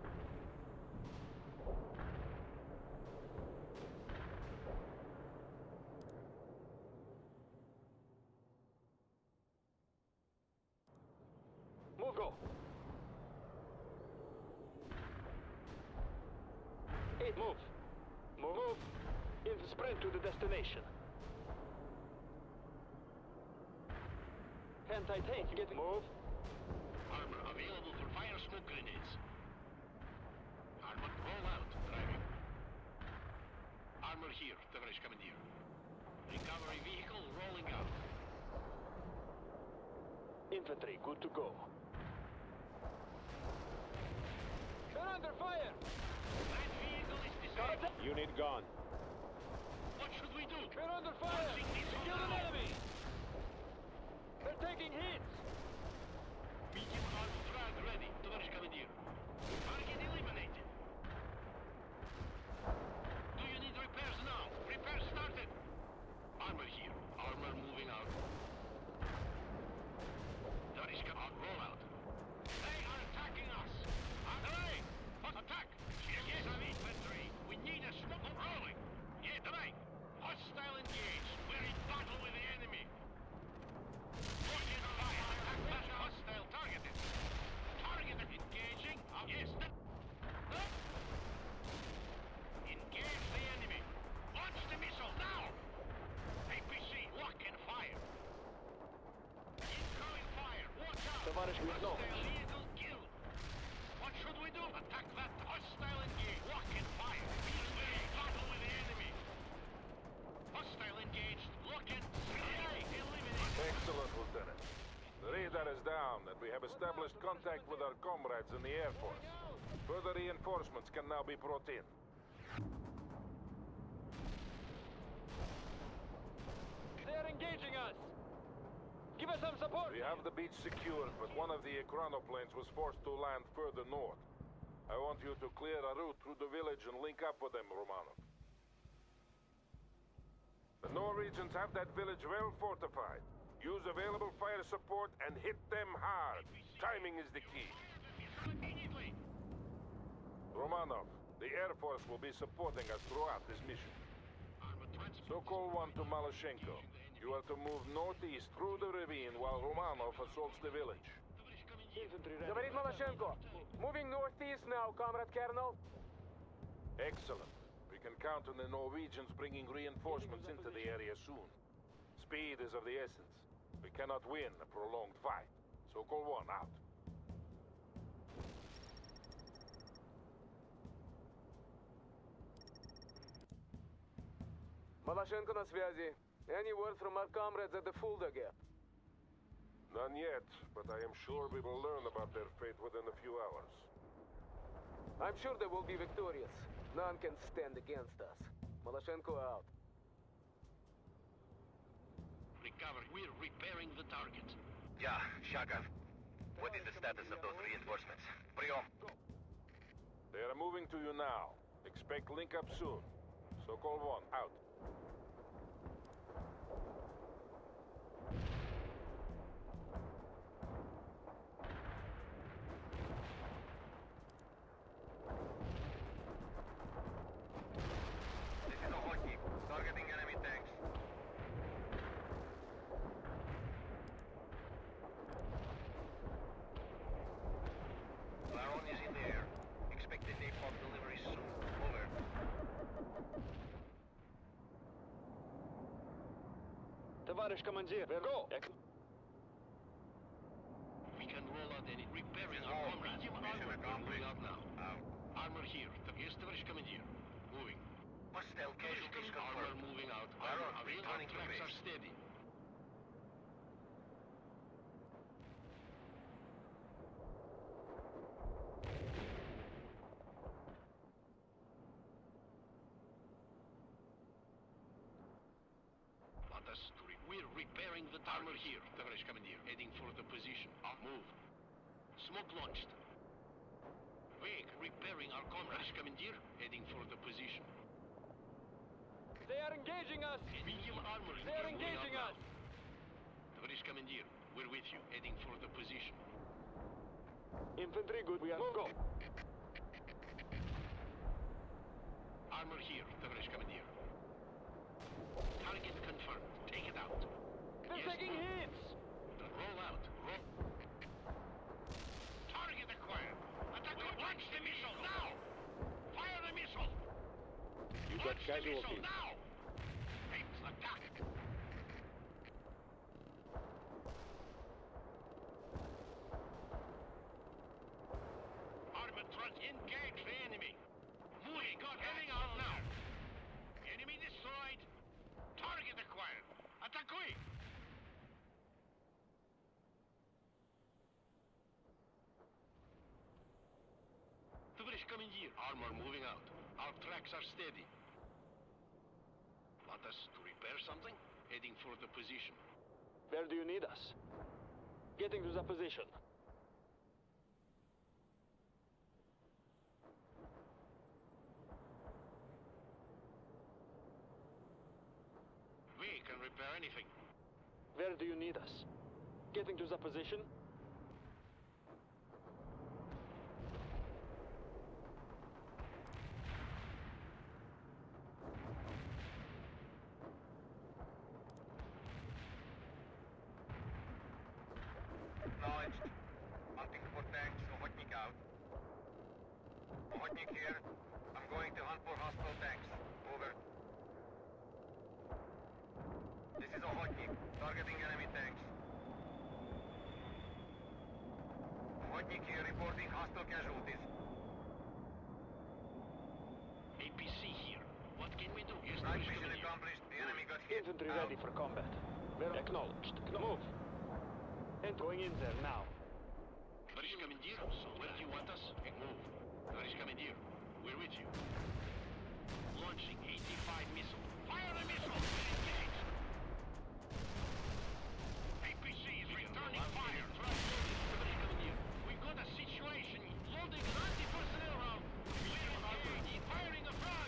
Move, go. 8, move. Move. In the sprint to the destination. Anti-tank, get move. Armor available for fire smoke grenades. Armor, roll out, driving. Armor here, товарищ командир. Recovery vehicle rolling out. Infantry, good to go. They're under fire! That vehicle is disabled. Unit gone. What should we do? They're under fire! They killed an enemy! They're taking hits! Medium armed frag ready, товарищ командир. Target eliminated. Do you need repairs now? Repairs started. Armor here. Armor moving out. Товарищ командир, roll out. They are attacking us. Artillery! Attack! Yes, infantry. We need a smoke rolling. Yeah, давай. Hostile engaged. We're in battle with the enemy. Target fire. Attack flash hostile targeted. Targeted. Engaging. Yes. Engage the enemy. Launch the missile now. APC, lock and fire. Incoming fire. Watch out. Товарищ Михнов. Hostile vehicle killed. What should we do? Attack that hostile engage. Lock and fire. We're in battle with the enemy. Hostile engaged. Lock and eliminate. Excellent, Lieutenant. The radar is down, and we have established contact with our comrades in the Air Force. Further reinforcements can now be brought in. They're engaging us! Give us some support! We have the beach secured, but one of the chronoplanes was forced to land further north. I want you to clear a route through the village and link up with them, Romanov. The Norwegians have that village well fortified. Use available fire support and hit them hard. Timing is the key. Immediately. Romanov, the Air Force will be supporting us throughout this mission. Sokol 1 to Maloshenko. You are to move northeast through the ravine while Romanov assaults the village. Говорит Малашенко. Moving northeast now, Comrade Colonel. Excellent. We can count on the Norwegians bringing reinforcements into the area soon. Speed is of the essence. We cannot win a prolonged fight. Sokol 1 out. Малашенко на связи. Any word from our comrades at the Fulda Gap? None yet, but I am sure we will learn about their fate within a few hours. I'm sure they will be victorious. None can stand against us. Maloshenko out. Recover. We're repairing the target. Yeah, Shakov. What is the status of those reinforcements? Прием. They are moving to you now. Expect link up soon. Sokol 1 out. This is Охотник. Targeting enemy tanks. Baron is in the air. Expect a napalm delivery soon. Over. Товарищ командир, go! We can roll out any repairing our comrades. Medium armor moving out now. Armor here. Yes, товарищ командир. Moving. Hostile casualties Armor confirmed. moving out. Baron, Armor available. returning to Tracks base. are steady. Armor here, Tavarish Commandeer. Heading for the position. Move. Smoke launched. Wake, repairing our comrade. Commandeer, heading for the position. They are engaging us! Medium armor. They are engaging us! Tavarish Commandeer, we're with you. Heading for the position. Infantry good, we are go. Armor here, Tavarish Commandeer. Target confirmed. Take it out. They're taking hits! Roll out. Roll. Target acquired. Attack. Launch the missile now! Fire the missile! You got Launch the missile casualties. now! Apes, attack! Armored truck, engage the enemy! Moving, heading out now! Enemy destroyed! Target acquired! Attackui! Tavarish Commandeer, armor moving out. Our tracks are steady. Want us to repair something? Heading for the position. Where do you need us? Getting to the position. We can repair anything. Where do you need us? Getting to the position. Acknowledged. Hunting for tanks, Ohotnik out. Ohotnik here. I'm going to hunt for hostile tanks. Over. This is Ohotnik. Targeting enemy tanks. Ohotnik here reporting hostile casualties. APC here. What can we do? Yes, Strike Tavarish mission Commandeer. accomplished. The enemy got hit. Infantry Out. ready for combat. We're acknowledged. Move. And going in there now. Tavarish Commandeer, where do you want us? Move. Tavarish Commandeer, we're with you. Launching 85 missile. Fire the missile! Engage! APC is returning fire. Tavarish Commandeer, we got a situation. Loading an anti-personnel round. Engage. Firing a frag.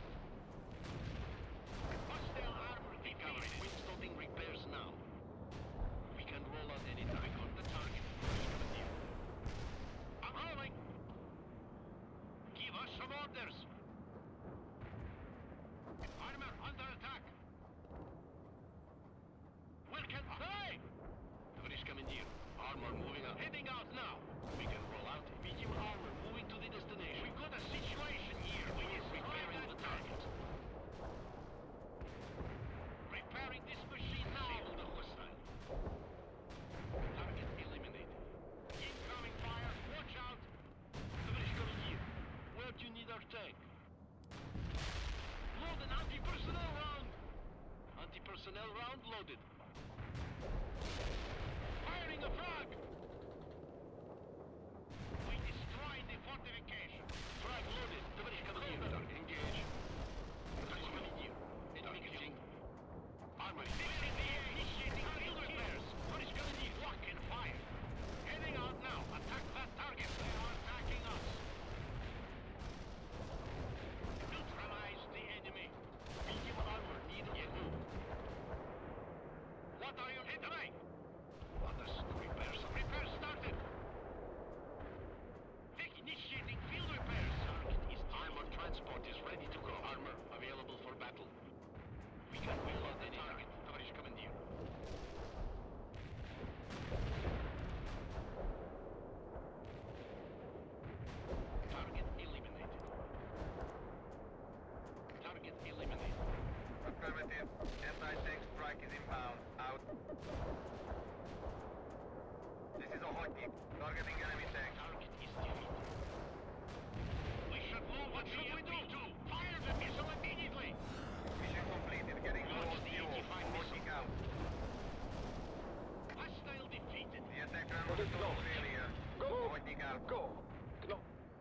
Hostile armor recovery. Windstopping repairs now. We can roll out any time on the target. Tavarish Commandeer. I'm rolling. Give us some orders. Armor under attack. Welcome. Hey! Tavarish Commandeer. Armor moving out. Heading out now. We can roll out. Medium armor moving to the destination. We got a situation here. We are repairing the target. Repairing this machine now. Disable the hostile. Target eliminated. Incoming fire. Watch out. Tavarish Commandeer. Where do you need our tank? Load an anti-personnel round. Anti-personnel round loaded. Firing a frag. We destroyed the fortification. Frag loaded. Tavarish Commandeer. Engage. Tavarish Commandeer. Engaging. Armor. Initiating field repairs. Tavarish Commandeer. Lock and fire. Heading out now. Attack that target. They are attacking us. Neutralize the enemy. Medium armor needed. Get moved. What are you doing? Want us to repair some? Repair started. Vic initiating field repairs. Target is armor transport is ready to go. Armor available for battle. We can wheel out any target. Tavarish Commandeer. Target eliminated. Target eliminated. Affirmative. Anti-tank strike is inbound. Out. This is Ohotnik. Targeting enemy tanks. Target is defeated. We should move. What should we do? Fire the missile immediately. Mission completed. Getting low Launch on the fuel. 85 Ohotnik out. Hostile defeated. The attack ran What was is total lost? failure. Go. Ohotnik out. Go. No.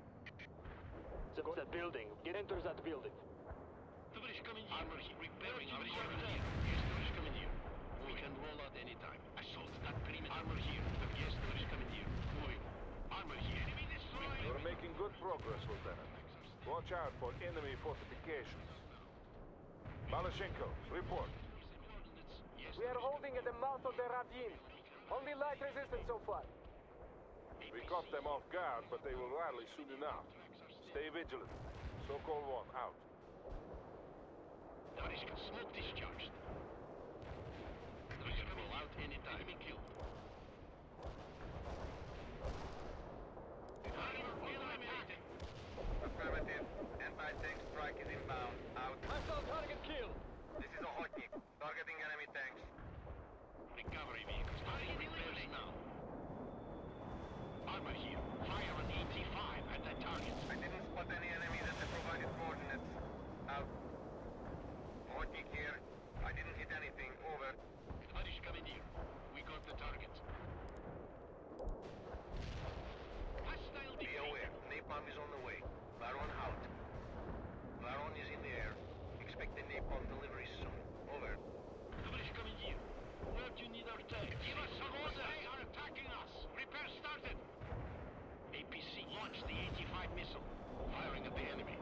That building. Get enter that building. Tavarish Commandeer. Armor repairing our Commandeer. Yes, Tavarish Commandeer. We can roll out anytime. Assault that perimeter. Armor here. Yes, there is coming here. Moving. Armor here. Enemy destroyed. We're making good progress, Lieutenant. Watch out for enemy fortifications. Malashenko, report. We are holding at the mouth of the ravine. Only light resistance so far. We caught them off guard, but they will rally soon enough. Stay vigilant. Sokol 1 out. Darishka, smoke discharged. We can roll out anytime. Enemy killed. Affirmative. Anti-tank strike is inbound. Out. Hostile target killed. This is Ochotnik. Targeting enemy tanks. Recovery vehicles. Target repairs now. Armor here. Fire on 85 at the targets. I didn't spot any enemies at the provided coordinates. Out. Ochotnik here. I didn't hit anything. Over. Harish, coming here. We got the target. Hostile Be aware. Napalm is on the way. Baron out. Baron is in the air. Expect the napalm delivery soon. Over. Harish, coming here. Where do you need our tanks? Give us some order. They are attacking us. Repair started. APC launched the 85 missile. Firing at the enemy.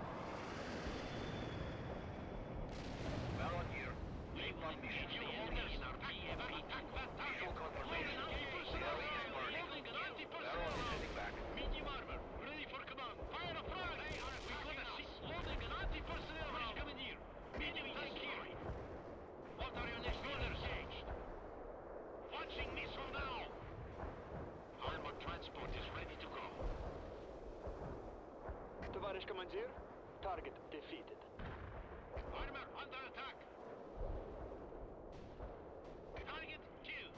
Baron here. Napalm mission. Need your orders. Attack that target. Visual confirmation. The area is burning. Baron is heading back. Medium armor. Ready for command. Fire a frag. We got a six loading an anti-personnel round. Coming here. Medium tank here. What are your next orders? Engaged. Launching missile now. Armor transport is ready to go. Товарищ командир, target defeated. Armor under attack. Target killed.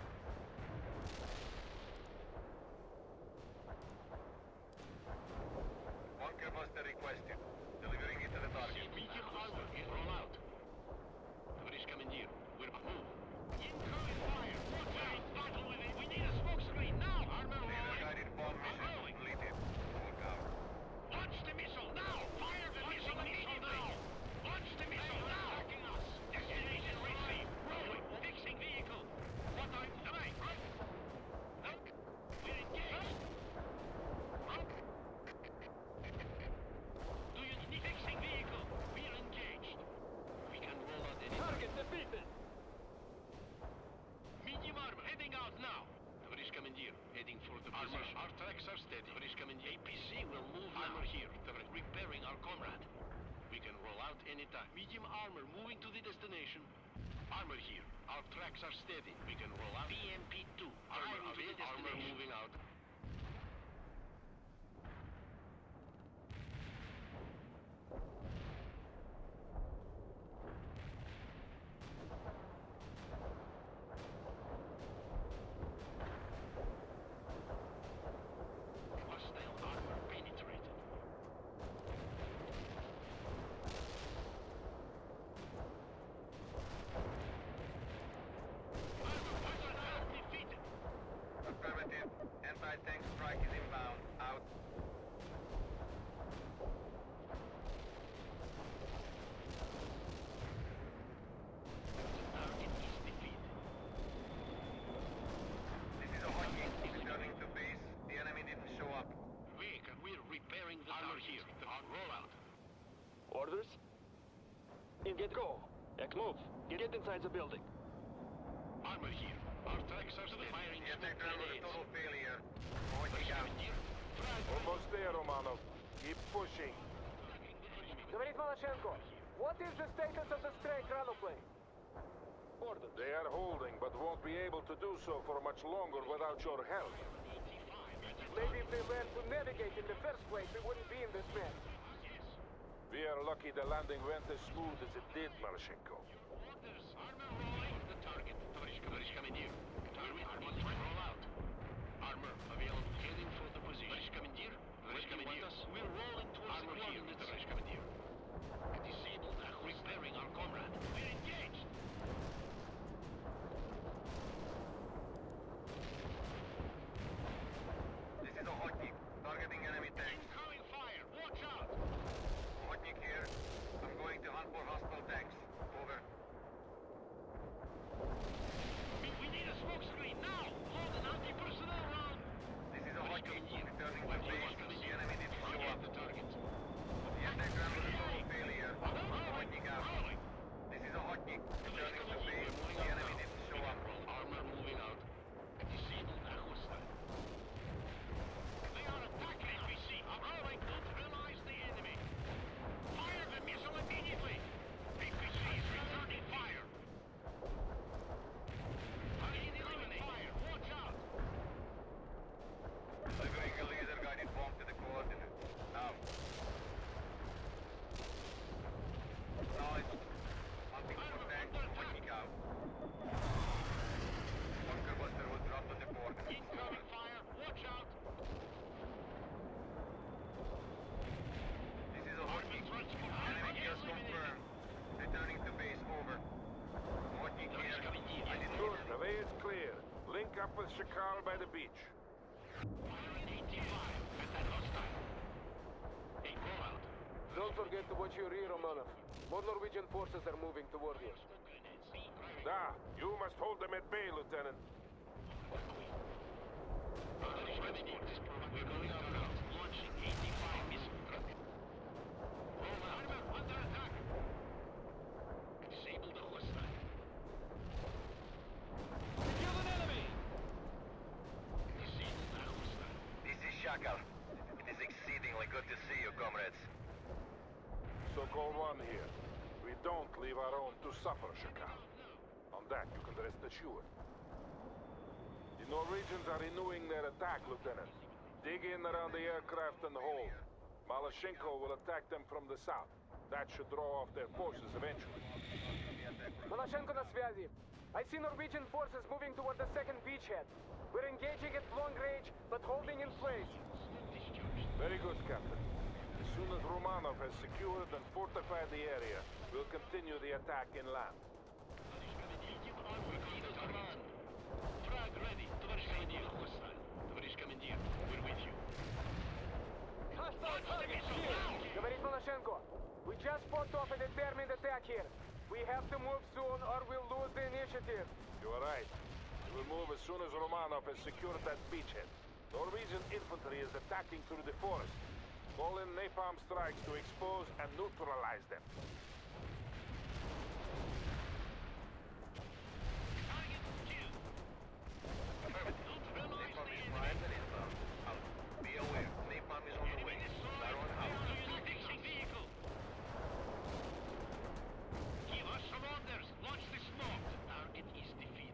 Bunker buster requested. Delivering it to the target. Medium armor is roll out. Harish, coming here. We're move. Incoming fire. Watch out. Battle with it. We need a smoke screen now. Armor rolling. Guided bomb mission completed. Look out. Launch the missile now. Fire the missile immediately. Launch the missile now. Attacking us. Destination received. Rolling. Fixing vehicle. What are you doing? Look. We're engaged. Do you need fixing vehicle? We're engaged. We can roll out any Target defeated. medium armor heading out now. Harish, coming here. Heading for the position. Our tracks are steady. Harish, coming here. APC will move armor here. Repairing our comrade. We can roll out anytime. Medium armor moving to the destination. Armor here. Our tracks are steady. We can roll out. BMP-2. Armor available. Armor moving out. Hostile armor penetrated. Armor defeated. Affirmative. Anti-tank strike is inbound. Out. Target is defeated. This is Ochotnik. Returning to base. The enemy didn't show up. We're repairing the armor here. Roll out. Orders? Get go. X move. Get inside the building. Armor here. Our tracks are steady. Firing The attack smoke ground was a grenades. total failure. Ochotnik out. Almost there, Romanov. Keep pushing. Говорит Малашенко. What is the status of the stray Kralo plane? Orders. They are holding, but won't be able to do so for much longer without your help. Maybe if they learned to navigate in the first place, we wouldn't be in this mess. We are lucky the landing went as smooth as it did, Marashenko. Orders. Armor rolling. The target. Tavarish coming here. Armor roll out. Armor available. Heading for the position. Tavarish coming here. Tavarish coming here. We're rolling towards armor the coordinates. Tavarish coming here. Disabled. Repairing our comrade. We're engaged. This is Ochotnik. Targeting enemy tanks. Incoming fire. Watch out. Ochotnik here. I'm going to hunt for hostile tanks. Over. Returning to base, the enemy didn't show up. Armor moving out. Disabled a hostile. They are attacking NPC. Rolling. Neutralize the enemy. Fire the missile immediately. APC is returning fire. Target eliminate. Fire. Watch out. Delivering a laser-guided bomb to the coordinates. Out. Acknowledged. Hunting for tanks. Watching out. Bunker buster was dropped on the coordinates. Incoming fire. Watch out. This is a Hotnik. Enemy gears confirmed. Returning to base, over. Hotnik here. I didn't Good, the way is clear. Link up with Shakar by the beach. 85. At that hostile. Hey, roll out. Don't forget to watch your rear, Romanov. More Norwegian forces are moving toward you. Da, you must hold them at bay, Lieutenant. We're going out now. Launching 85 missile truck. Roll out. Under attack. Disable the hostile. Kill an enemy! Disable the hostile. This is Shakal. It is exceedingly good to see you, comrades. Sokol 1 here. We don't leave our own to suffer, Shakal. On that, you can rest assured. The Norwegians are renewing their attack, Lieutenant. Dig in around the aircraft and hold. Malashenko will attack them from the south. That should draw off their forces eventually. Malashenko на связи. I see Norwegian forces moving toward the second beachhead. We're engaging at long range, but holding in place. Very good, Captain. As soon as Romanov has secured and fortified the area, we'll continue the attack inland. Frag ready. Товарищ командир. Hostile. Товарищ командир, we're with you. Hostile target here! Говорит Malashenko. We just fought off a determined attack here. We have to move soon or we'll lose the initiative. You are right. We will move as soon as Romanov has secured that beachhead. Norwegian infantry is attacking through the forest. Call in napalm strikes to expose and neutralize them. Target killed. Neutralize Napalm the is enemy. primed and inbound. Out. Be aware, napalm is on the way. Baron out. Fixing vehicle. Give us some orders. Launch the smoke. Target is defeated.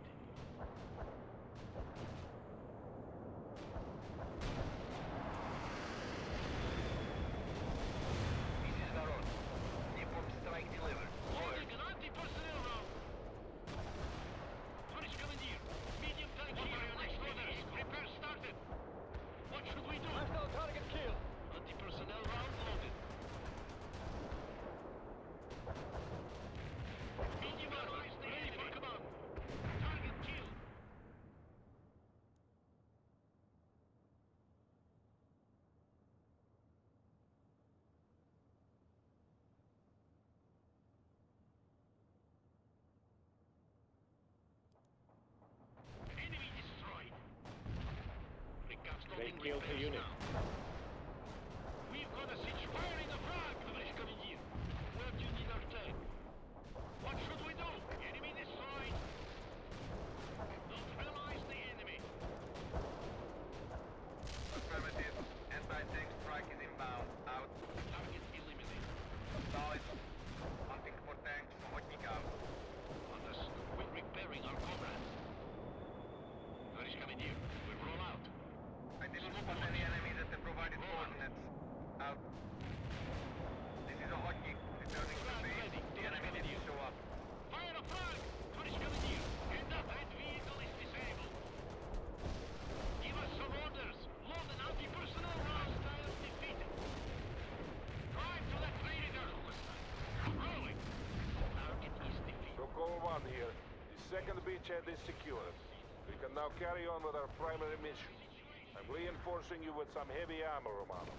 This is Baron. Napalm strike delivered. Over. Loading an anti-personnel round. Tonnage commandeer. Medium tank here. Next orders. Repair started. What should we do? Hostile target killed. Anti-personnel round loaded. Medium allies ready for command. Target killed. Enemy destroyed. Great kill to unit. We've got a siege firing a frag, товарищ командир. Where do you need our tank? What should we do? Enemy destroyed. Neutralize the enemy. Affirmative. Anti-tank strike is inbound. Out. Target eliminated. Acknowledged. Hunting for tanks. Hotnik out. Understood. We're repairing our comrades. Товарищ командир, we roll out. I didn't spot any enemies at the provided coordinates. Out. This is a Hotnik. Returning to base. The enemy didn't show up. Fire a frag! Товарищ командир, and that vehicle is disabled. Give us some orders. Load an anti-personnel round. Hostile defeated. Drive to that radar. Hostile. Rolling. Target is defeated. Sokol 1 here. The second beachhead is secured. We can now carry on with our primary mission. I'm reinforcing you with some heavy armor, Romanov.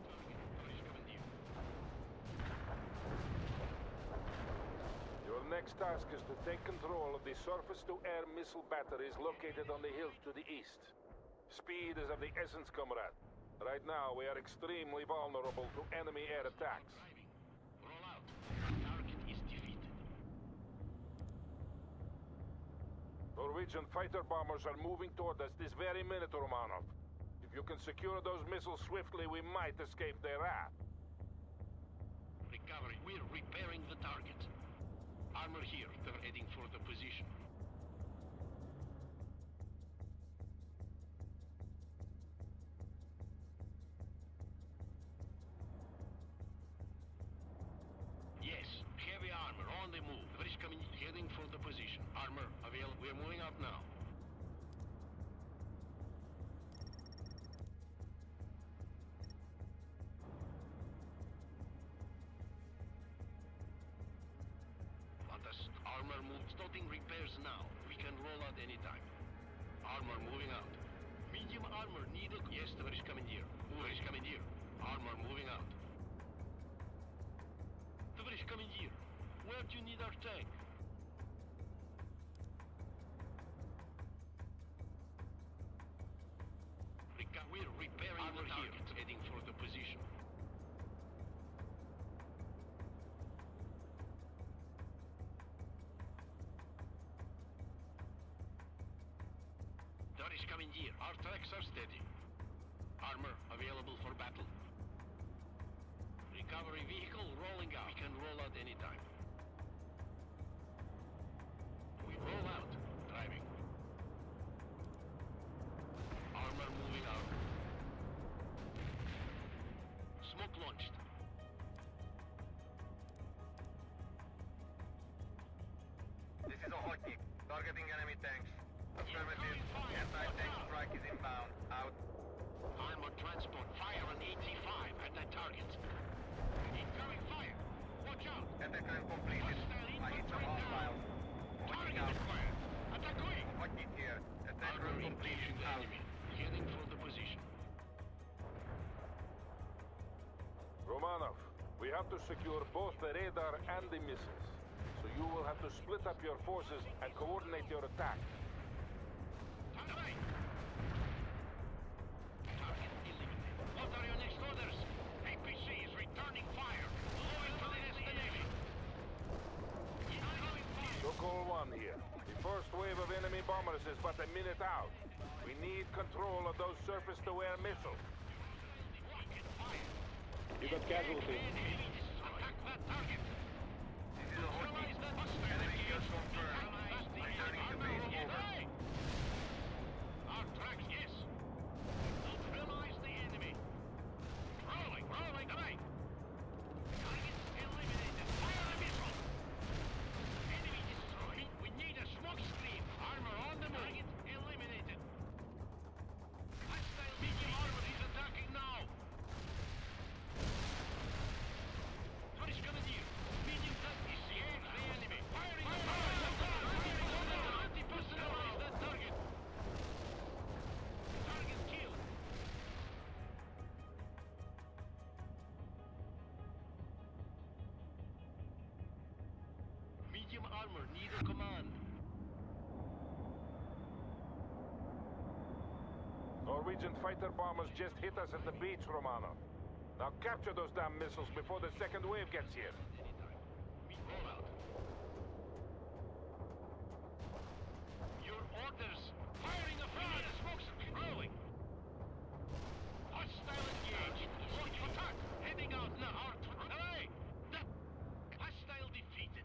Your next task is to take control of the surface-to-air missile batteries located on the hills to the east. Speed is of the essence, comrade. Right now, we are extremely vulnerable to enemy air attacks. Roll out. Target is defeated. Norwegian fighter bombers are moving toward us this very minute, Romanov. If you can secure those missiles swiftly, we might escape their wrath. Recovery. We're repairing the target. Armor here. They're heading for the position. Yes, heavy armor on the move. British coming, heading for the position. Armor available. We're moving out now. Armor move. Starting repairs now. We can roll out anytime. Armor moving out. Medium armor needed. Yes, the British commandeer. British commandeer. Armor moving out. The British commandeer. Where do you need our tank? We're repairing the target. Heading for the position. British commandeer. Our tracks are steady. Armor available for battle. Recovery vehicle rolling out. We can roll out anytime. We roll out. Driving. Armor moving out. Smoke launched. This is Ochotnik. Targeting enemy tanks. Affirmative. Anti-tank strike is inbound. Out. Armor transport. Fire on 85 at that target. Incoming fire. Watch out. Anti-tank completed. I hit some hostiles. Target acquired. Attacking. Ochotnik here. Attack Armor run completed. engaging the Out. enemy. Heading for the position. Romanov, we have to secure both the radar and the missiles. So you will have to split up your forces and coordinate your attack. Target eliminated. What are your next orders? APC is returning fire. Moving to the destination. Incoming fire. Sokol 1 here. The first wave of enemy bombers is but a minute out. We need control of those surface-to-air missiles. You got casualties. Attack that target. This is Ochotnik. Enemy kills confirmed. Returning to base. Over. Our tracks, yes. Neutralize the enemy. Rolling, away. Targets eliminated. Fire the missile. Enemy destroyed. We need a smoke screen. Armor on the move. Target eliminated. Hostile medium armor is attacking now. British commandeer. Medium tank is seeing the enemy. Firing the fire. Anti-personalize that target. Target killed. Medium armor need a command. Norwegian fighter bombers just hit us at the beach, Romanov. Now capture those damn missiles before the second wave gets here. Roll out. Your orders. Firing a fire. Smokes rolling. Hostile engaged. Launch attack. Heading out now. Away. Hostile defeated.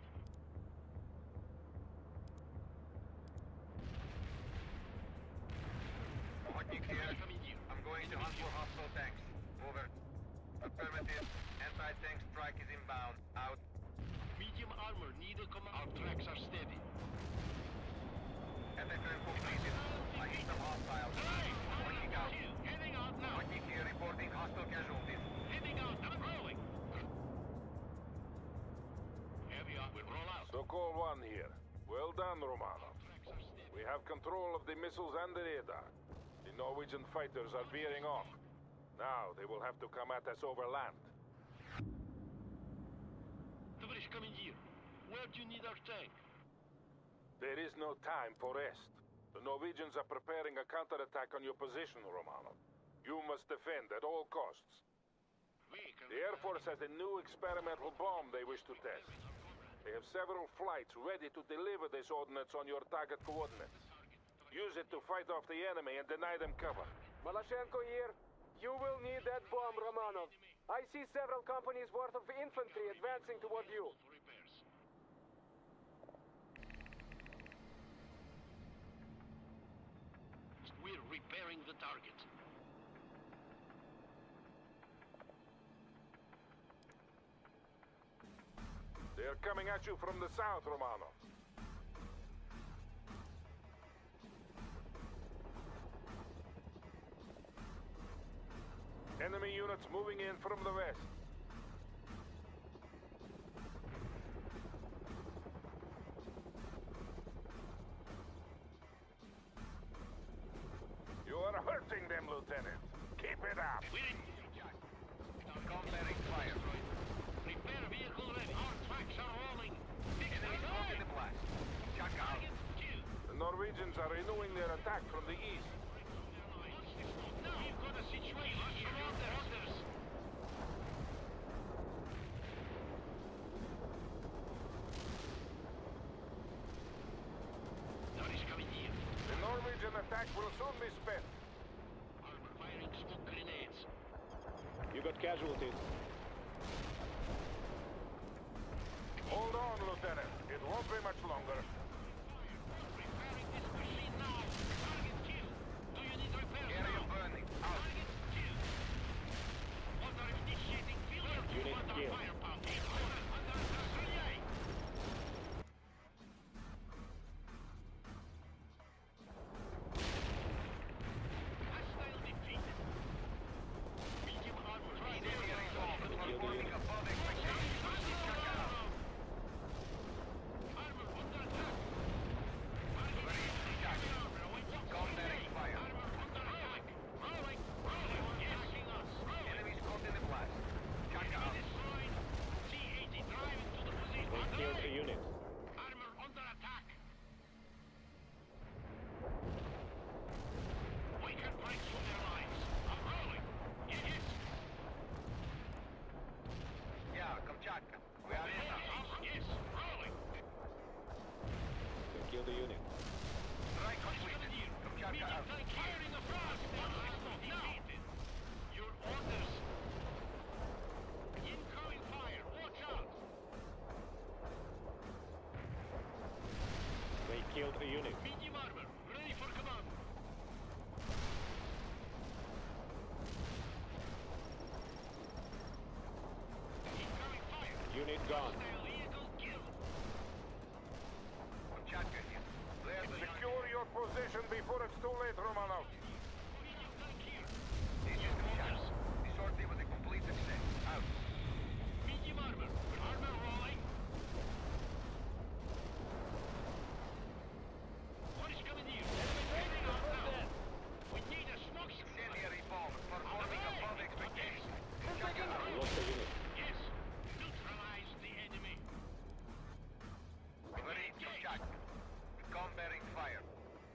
Ochotnik here. I'm going to hunt for hostile tanks. Over. Affirmative. Anti-tank strike is inbound. Out. Medium armor need a command. Our tracks are steady. Anti-tank completed. I hit some hostiles. Ochotnik out. Heading out now. Ochotnik here reporting hostile casualties. Heading out. Rolling. Heavy on. We roll out. Sokol 1 here. Well done, Romanov. We have control of the missiles and the radar. The Norwegian fighters are veering off. Now they will have to come at us over land. The British commandeer. Where do you need our tank? There is no time for rest. The Norwegians are preparing a counterattack on your position, Romanov. You must defend at all costs. The Air Force has a new experimental bomb they wish to test. They have several flights ready to deliver this ordnance on your target coordinates. Use it to fight off the enemy and deny them cover. Malashenko here. You will need that bomb, Romanov. I see several companies worth of infantry advancing toward you. We're repairing the target. They are coming at you from the south, Romanov. Enemy units moving in from the west. You are hurting them, Lieutenant. Keep it up. We're in. Combating fire. Repair vehicle ready. Our tracks are rolling. Enemy smoke in the blast. Check out. The Norwegians are renewing their attack from the east. Now we've got a situation here. Orders. Norris coming here. The Norwegian attack will soon be spent. Armor firing smoke grenades. You got casualties. Hold on, Lieutenant. It won't be much longer. Repairing this machine now. Target killed. Do you need repairs Area now? burning. Out. Target killed. Order initiating field. Unit Under killed. firepower. Under attack. Hostile defeated. Medium armor. Incendiary bomb performing above expectations. Check out. Armor under attack. Combating fire. Armor under attack. Rolling. Attacking us. Enemies caught in the blast. Check out. Destroyed. C-80 driving to the position. They killed a unit. Armor under attack. We can break through their lines. I'm rolling. Yes. Yeah, Kamchatka. We are in now. Yes. Rolling. They killed a unit. Strike completed. Kamchatka Medium out. tank firing across. Defeated. Your orders. Incoming fire. Watch out. They killed a unit. Medium armor. Ready for command. Incoming fire. Unit gone. Hostile vehicle killed. Kamchatka here. Clear the Secure your position before it's too late, Romanov. Medium tank here. This is Kamchatka. The sortie was a complete success. Out. Medium armor. Armor rolling. What is coming here? Enemy out now. We need a smoke screen. Incendiary bomb performing above expectations. Kamchatka out. Lost a unit. Yes. Neutralize the enemy. Ready, Kamchatka. Combating fire.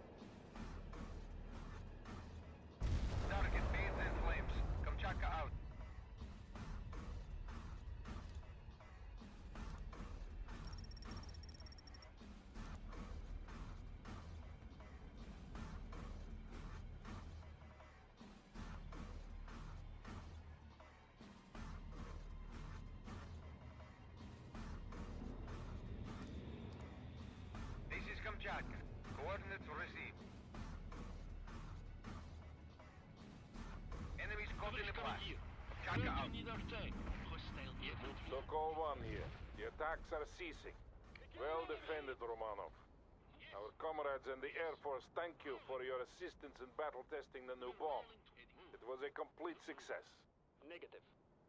Target bathed in flames. Kamchatka out. This is Kamchatka. Coordinates received. Enemies caught in the blast. Kamchatka out. Need our tank. Hostile vehicle. Sokol 1 here. The attacks are ceasing. Well defended, Romanov. Our comrades in the Air Force thank you for your assistance in battle testing the new bomb. It was a complete success. Negative.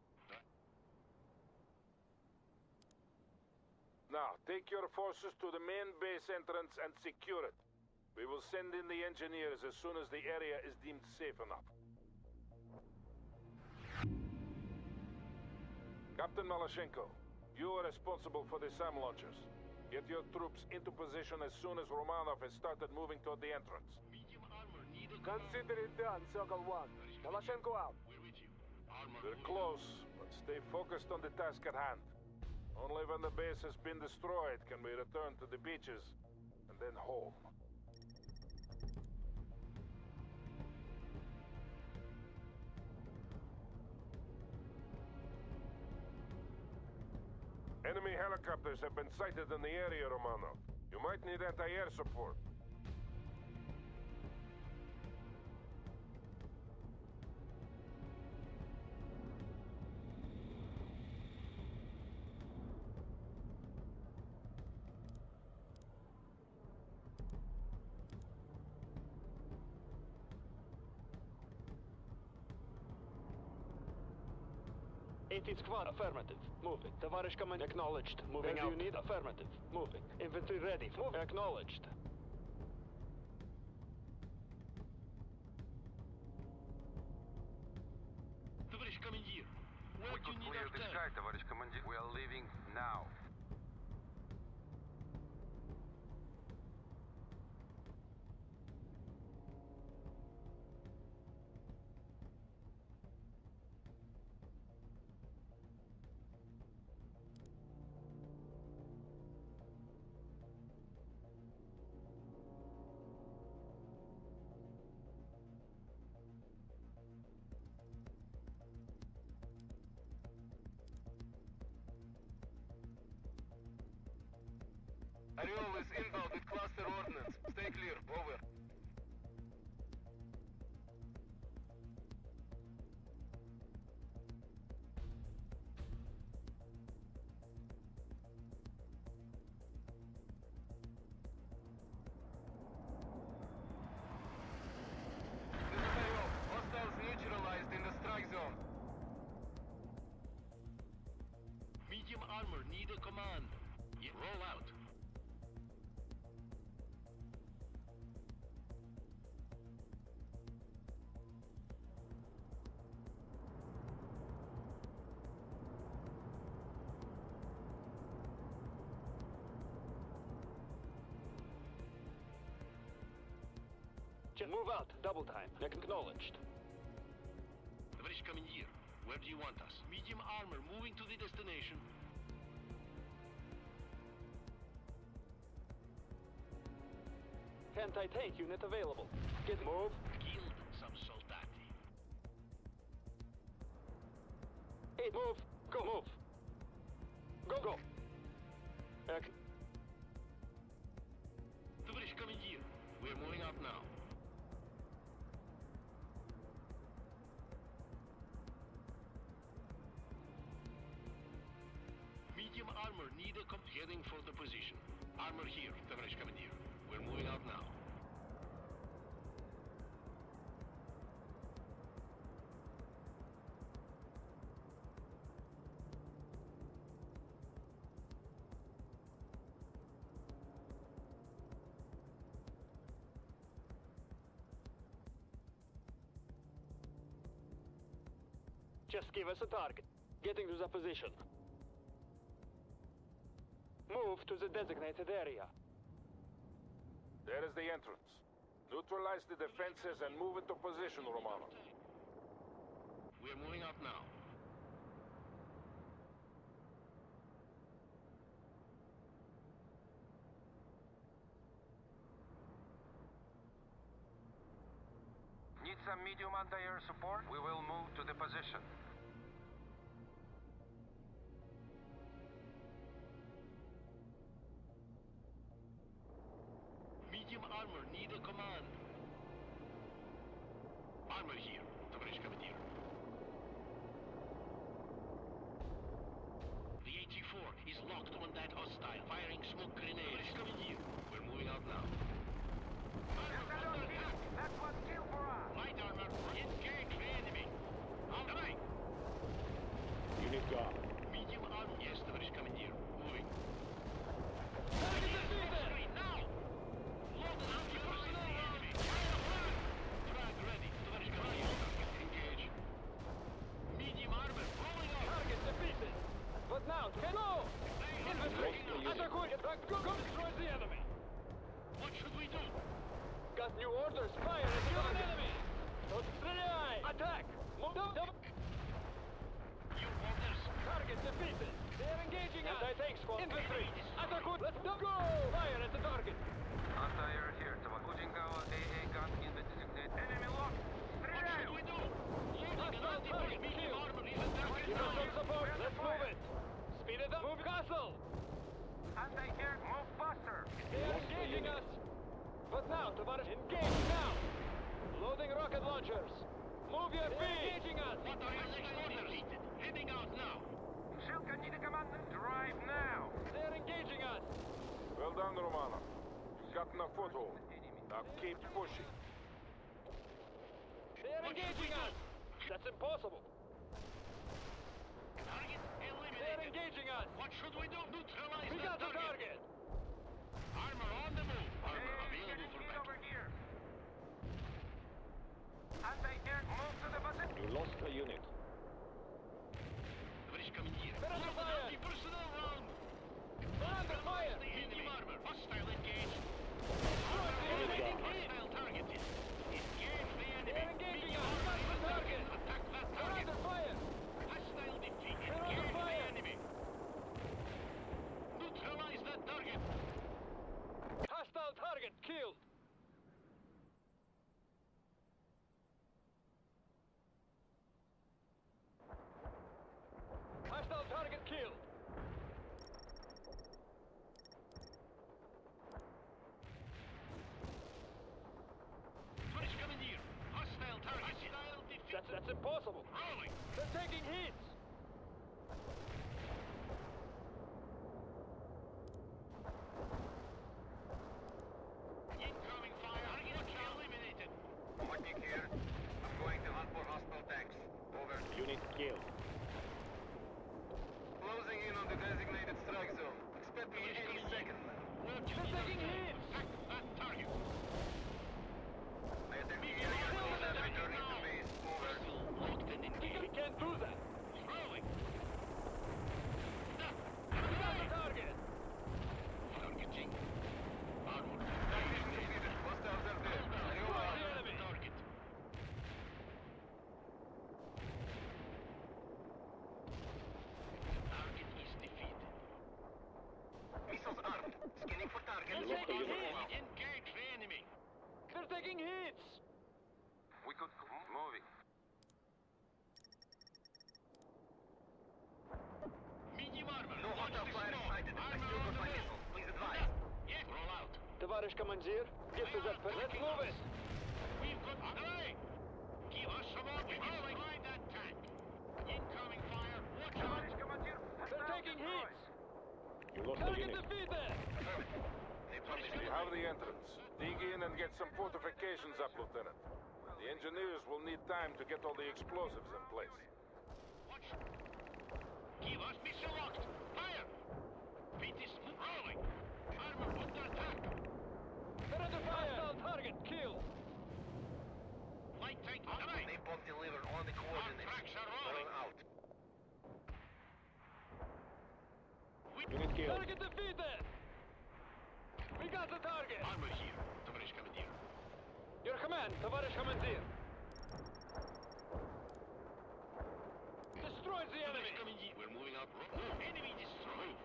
Now, take your forces to the main base entrance and secure it. We will send in the engineers as soon as the area is deemed safe enough. Captain Malashenko, you are responsible for the SAM launchers. Get your troops into position as soon as Romanov has started moving toward the entrance. Medium armor needed. Consider it done, Sokol 1. Malashenko out. We're with you. Armor. We're close, but stay focused on the task at hand. Only when the base has been destroyed can we return to the beaches, and then home. Enemy helicopters have been sighted in the area, Romano. You might need anti-air support. It's Squad, affirmative. Moving. Tavarish Command, acknowledged. Moving out. You need affirmative. Moving. Infantry ready. Move. Acknowledged. Товарищ командир, where We do you could need clear our the tank? sky, товарищ командир. We are leaving now. Орел is inbound with cluster ordnance. Stay clear. Over. This is Orel. Hostiles neutralized in the strike zone. Medium armor, need a command. Yeah, roll out. Just move out. Double time. Acknowledged. Товарищ командир, where do you want us? Medium armor, moving to the destination. Anti-tank unit available. Get move. Killed some soldati. Hey, move. Go, move. Go, go. Товарищ командир, we're moving out now. Medium armor, need a heading for the position. Armor here, товарищ командир. We're moving out now. Just give us a target. Getting to the position. Move to the designated area. There is the entrance. Neutralize the defenses and move into position, Romano. We're moving out now. Need some medium anti-air support? We will move to the position. Medium armor, need a command. Armor here, товарищ командир. The AT-4 is locked on that hostile, firing smoke grenades. Товарищ командир, we're moving out now. That's what's kill for us. Light armor, engage the enemy. Out of way. Unit gone. Medium armor, yes, товарищ командир. Moving. Now! Load and anti-personnel enemy. Frag ready, товарищ командир. Engage. Medium armor, rolling out. Target defeated. But now, go! Infantry, attack! Go destroy the enemy. What should we do? Got new orders. Fire at the target. Enemy. Attack! Move. New orders. Target defeated. They're engaging us. Anti-tank squad. Infantry. Attack! Let's go! Fire at the target. Anti-air here, товарищ. Putting our AA gun in the designated enemy lock. What should we do? Loading an anti-medium armor is attacking. Give us some support. Let's move it. Speed it up. Move. castle! Anti-air, move faster! They're engaging us! What now, Tavares? Engage now! Loading rocket launchers! Move your feet! Engaging us! What are your next orders? Heading out now! Shilka, need a commander. Drive now! They're engaging us! Well done, Romano. You've gotten a foothold. Now keep pushing. They're engaging us! That's impossible! Target eliminated! They're engaging us! What should we do? Neutralize We that got the target! Armor on the move! Armor Hey, available for get battle. over here! Anti-air, move to the button! You lost a unit. Tavares coming here. They're under fire! Anti-personnel round! They're under fire! The enemy armor. Hostile engaged. Destroy the enemy! Hostile targeted. Engage the enemy. They're engaging Medium us! armor Got the is target! Attack that They're target. under fire! Hostile defeat. They're under Engage the fire! enemy. Neutralize that target. Hostile target killed! Hostile target killed! Tavares coming here. Hostile target. Hostile defeat. That's impossible! Rolling. They're taking hits! Incoming fire. Target eliminated. Watching here. I'm going to hunt for hostile tanks. Over. Unit killed. Closing in on the designated strike zone. Expect me any second now. They're taking hits! Attack that target. I attempt the area zone and returning to base. Over. Locked and engaged. We can't do that! Rolling. We got the target! Targeting. Armor. Target defeated. Hostiles are dead. You Destroy are. the enemy! Target. Target is defeated. Missiles armed. Scanning for target. They're taking hits! Engage the enemy. They're taking hits! We could moving. Medium armor. No Watch hostile the fire smoke. sighted. I Armor still on got the my move. missiles. Please advise. Yes, roll out. Товарищ командир, get to that point. Let's move it! We've got Hey! Give us some more. We destroyed that tank. Incoming fire. Watch out. They're taking hits! You lost a Target unit. defeated! We have the entrance. Dig in and get some fortifications up, Lieutenant. The engineers will need time to get all the explosives in place. Watch. Give us missile locked. Fire. Beat is rolling. Armor under attack. They're under fire! Hostile target killed! Light tank on the way. Napalm delivered on the coordinates. tracks are rolling. Burn out. Unit killed. Target defeated! We got the target! Armor here. Товарищ командир. Your command, товарищ командир! Destroy the Товарищ enemy! командир. We're moving out. Move. Enemy destroyed.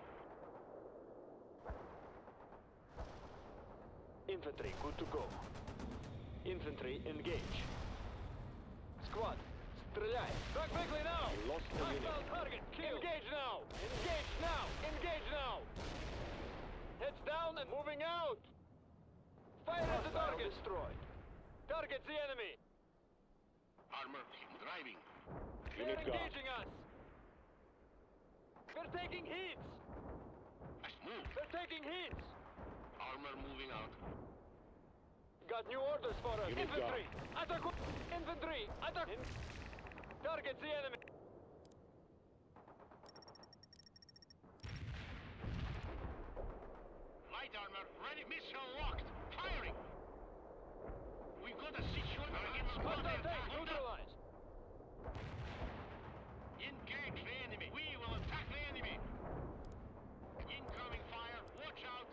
Infantry, good to go. Infantry, engage. Squad, стреляй! Back quickly now! You lost the unit. Hostile target killed! Engage now! Engage now! Engage now! Heads down and moving out! Fire at the target! Destroyed. Target's the enemy! Armor driving. They're Unit gone. engaging us! We're taking hits! Let's move. They're taking hits! Armor moving out. Got new orders for us! Unit Infantry! Attack! Infantry! Attack! Target's the enemy! Light armor ready. Missile locked. Firing. We've got a situation. Target spotted. Hostile tank Hold up. neutralized! Engage the enemy. We will attack the enemy. Incoming fire. Watch out.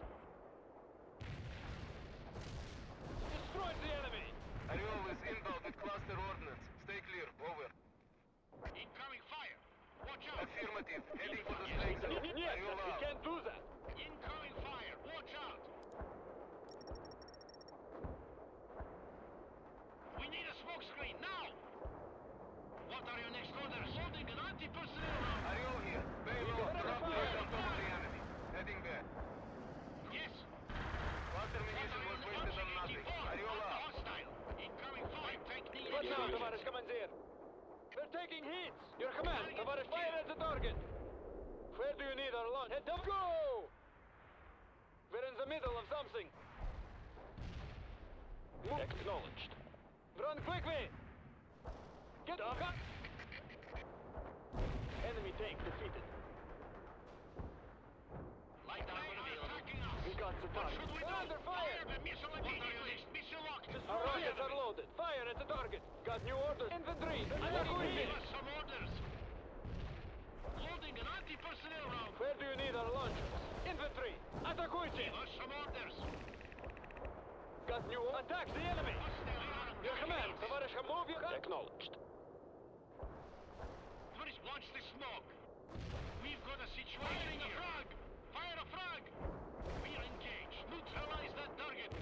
Destroy the enemy! Ariel is inbound with cluster ordnance. Stay clear. Over. Incoming fire. Watch out. Affirmative. Heading for the strike zone. Yes, Ariel we out. can't do that! Incoming fire. Watch out. We need a smoke screen now. What are your next orders? Loading an anti-personnel round. Ariel here. Payload. Drop right on top of the enemy. taking hits! Your command, Tavares, fire at the target! Where do you need our launch? Head up, go! We're in the middle of something. Move. Acknowledged. Run quickly! Get up! Enemy tank defeated. Light armor available. We got the target. They're under fire! Missile immediately. Missile locked. Our rockets are loaded. Fire at the target. Got new orders. Infantry! Give us some orders. Loading an anti-personnel round. Where do you need our launchers? Infantry! Атакуйте! Give us some orders. Got new attack the enemy! Your command, Tavares, move your... Acknowledged. Tavares, launch the smoke. We've got a situation here. Frag! Fire a frag! We're engaged. Neutralize that target.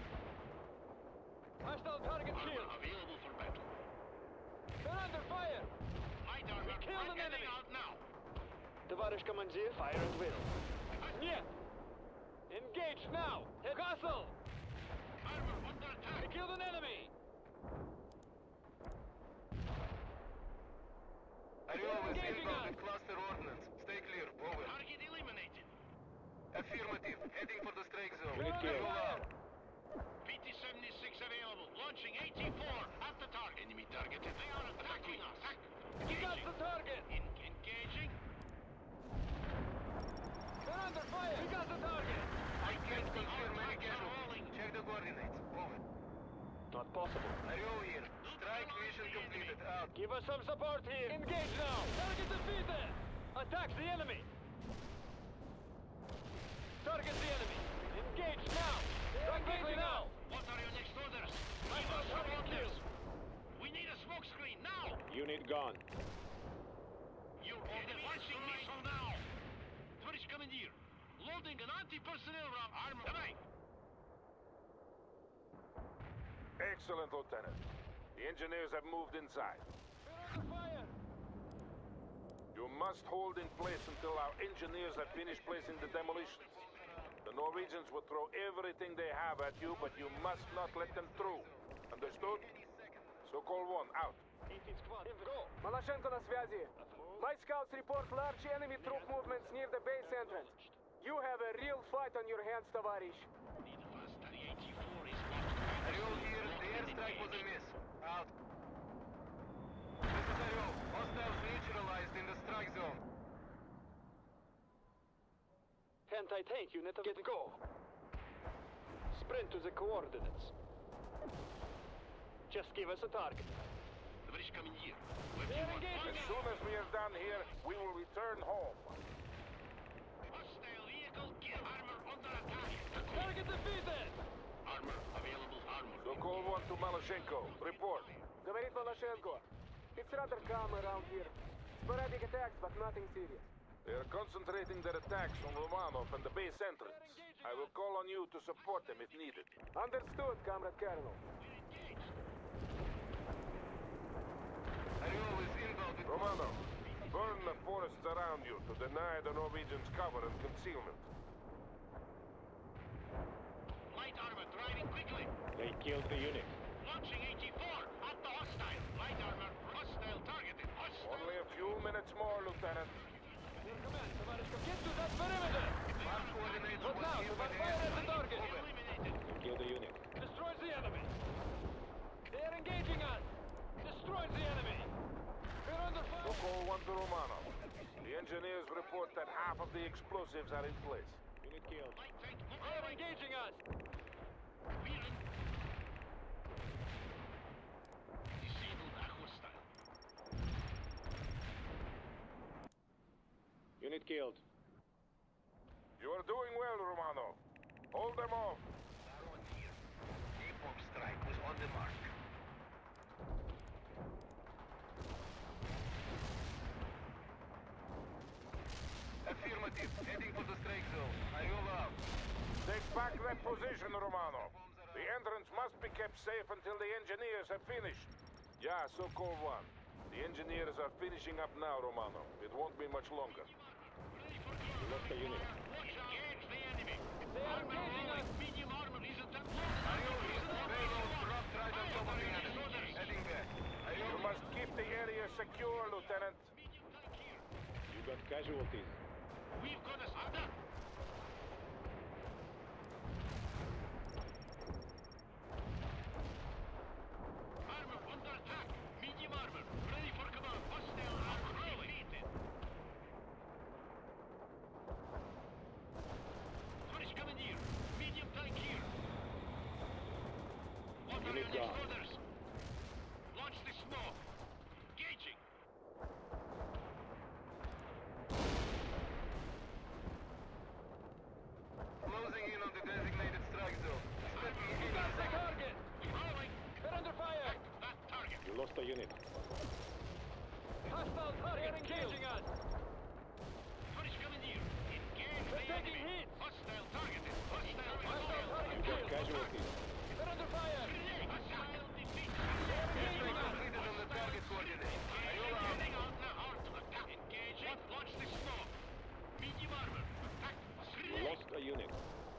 Hostile target Armor shield. available for battle. They're under fire! Light armor. We killed an enemy. Out now. Товарищ командир, fire at will. Нет! Engage now! Head castle! Armor under attack. We killed an enemy! Орел is inbound with cluster ordnance. Stay clear. Over. Target eliminated. Affirmative. Heading for the strike zone. Unit kill. PT-76 available. Launching 84 at the target. Enemy targeted. They are attacking us. We got the target! Engaging. They're under fire! We got the target! I can't confirm any casualties. Check the coordinates. Over. Not possible. Орел here. Strike mission completed. Out. Give us some support here! Engage now! Target defeated! Attack the enemy! Target the enemy! Engage now! Run quickly now! What are your next orders? I got target kill! We need a smoke screen now! Unit gone. You're launching missile now! Tavares Commandeer, loading an anti-personnel round armor. Давай! Excellent, Lieutenant. The engineers have moved inside. We're under fire! You must hold in place until our engineers have finished placing the demolitions. The Norwegians will throw everything they have at you, but you must not let them through. Understood? Sokol 1, out. 18 squad, go! Maloshenko на связи. My scouts report large enemy troop movements near the base entrance. You have a real fight on your hands, товарищ. Орел here. The airstrike was a miss. Out. This is Орел. Hostiles neutralized in the strike zone. Anti-tank unit, get go! Sprint to the coordinates. Just give us a target. Tavares Commandeer, They're engaging As soon as we are done here, we will return home. hostile vehicle kill. Armor under attack. Target defeated! Armor available. Armor. Sokol 1 to Maloshenko. Report. Говорит Малошенко. It's rather calm around here. Sporadic attacks, but nothing serious. They are concentrating their attacks on Romanov and the base entrance. I will call on you to support them if needed. Understood, Comrade Colonel. Орел is inbound with... Romanov, burn the forests around you to deny the Norwegians cover and concealment. Light armor driving quickly. They killed the unit. Launching 84 at the hostile. Light armor. Hostile targeted. Hostile. Only a few minutes more, Lieutenant. Your command, товарищ, get to that perimeter! Mark coordinates Look was now, given Tavares, by fire at the airstrike. target! Over. Eliminated. They killed the unit. Destroy the enemy! They are engaging us! Destroy the enemy! We're under fire! Sokol 1 to Romanov. The engineers report that half of the explosives are in place. Unit killed. Light tank. They are engaging us! We're in. Disabled a hostile. Unit killed. You are doing well, Romanov. Hold them off. Baron here. Napalm strike was on the mark. Affirmative. Heading for the strike zone. Орел out. Take back that position, Romanov. The entrance must be kept safe until the engineers have finished. Yeah, Sokol 1. The engineers are finishing up now, Romanov. It won't be much longer. We lost the unit. Engage the enemy. They are engaging us! Medium armor is attacked. Орел here. Payload dropped right on top of the enemy. Heading back. You must keep the area secure, Lieutenant. You got casualties. We've got us under. Armor under attack. Medium armor. Ready for command. Hostile armor defeated. British commandeer. Medium tank here. What are your next orders? Launch the smoke. Engaging. Closing in on the designated strike zone. We got the target! Rolling. We're under fire! That target. You lost a unit. Hostile target engaging us! British commandeer. Engage We're the taking enemy. hits! Hostile targeted. Hostile Hostile target You got killed! casualties. We're under fire! Hostile defeat. Engaging us! Completed on the target coordinates. Ayola out. Getting on the heart. Attack. Engaging. Launch the smoke. Medium armor. Attack. You lost a unit.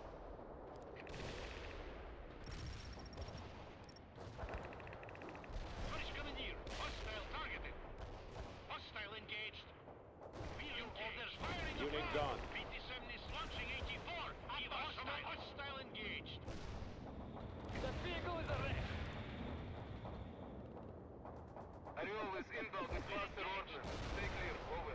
British commandeer. Hostile targeted. Hostile engaged. Medium orders firing. Unit above. gone. PT-7 is launching 84. Give us some hostile engaged. That vehicle is a wreck! Ariel is inbound with cluster ordnance. Stay clear. Over.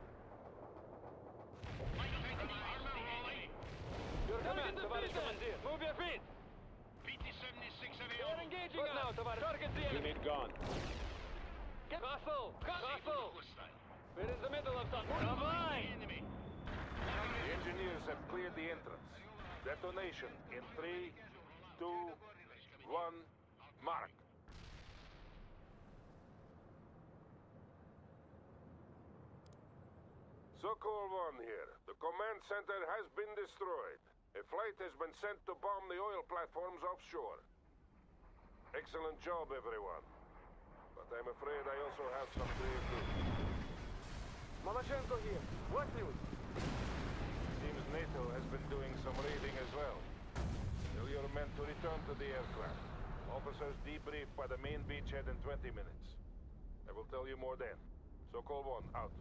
Armor rolling. Your command, Tavares Commandeer! Move your feet! PT-76 They're available. engaging us! Now, Tavares! Target the enemy! Unit gone. Get Russell! Russell! Hostile. We're in the middle of something! Come on! Enemy. The engineers have cleared the entrance. Detonation in 3, 2, 1, mark. Sokol 1 here. The command center has been destroyed. A flight has been sent to bomb the oil platforms offshore. Excellent job, everyone. But I'm afraid I also have some grave news. Mamachenko here. What news? Seems NATO has been doing some raiding as well. Tell your men to return to the aircraft. Officers debrief by the main beachhead in 20 minutes. I will tell you more then. Sokol 1, out.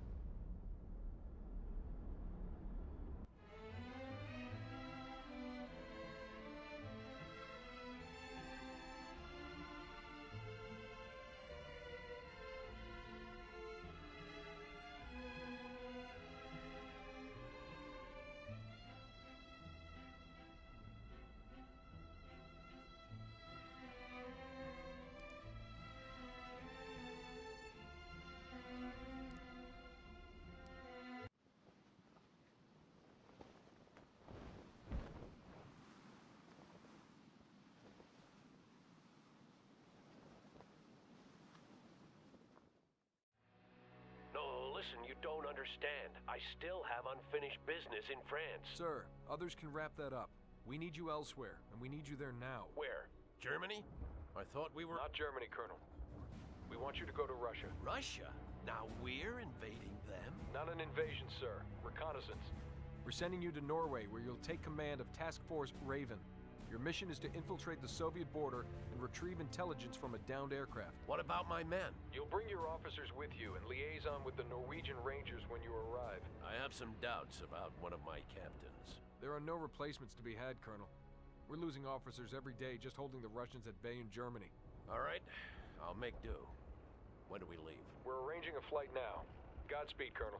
No, listen, you don't understand. I still have unfinished business in France. Sir, others can wrap that up. We need you elsewhere, and we need you there now. Where? Germany? I thought we were... Not Germany, Colonel. We want you to go to Russia. Russia? Now we're invading them? Not an invasion, sir. Reconnaissance. We're sending you to Norway, where you'll take command of Task Force Raven. Your mission is to infiltrate the Soviet border and retrieve intelligence from a downed aircraft. What about my men? You'll bring your officers with you and liaison with the Norwegian Rangers when you arrive. I have some doubts about one of my captains. There are no replacements to be had, Colonel. We're losing officers every day just holding the Russians at bay in Germany. All right, I'll make do. When do we leave? We're arranging a flight now. Godspeed, Colonel.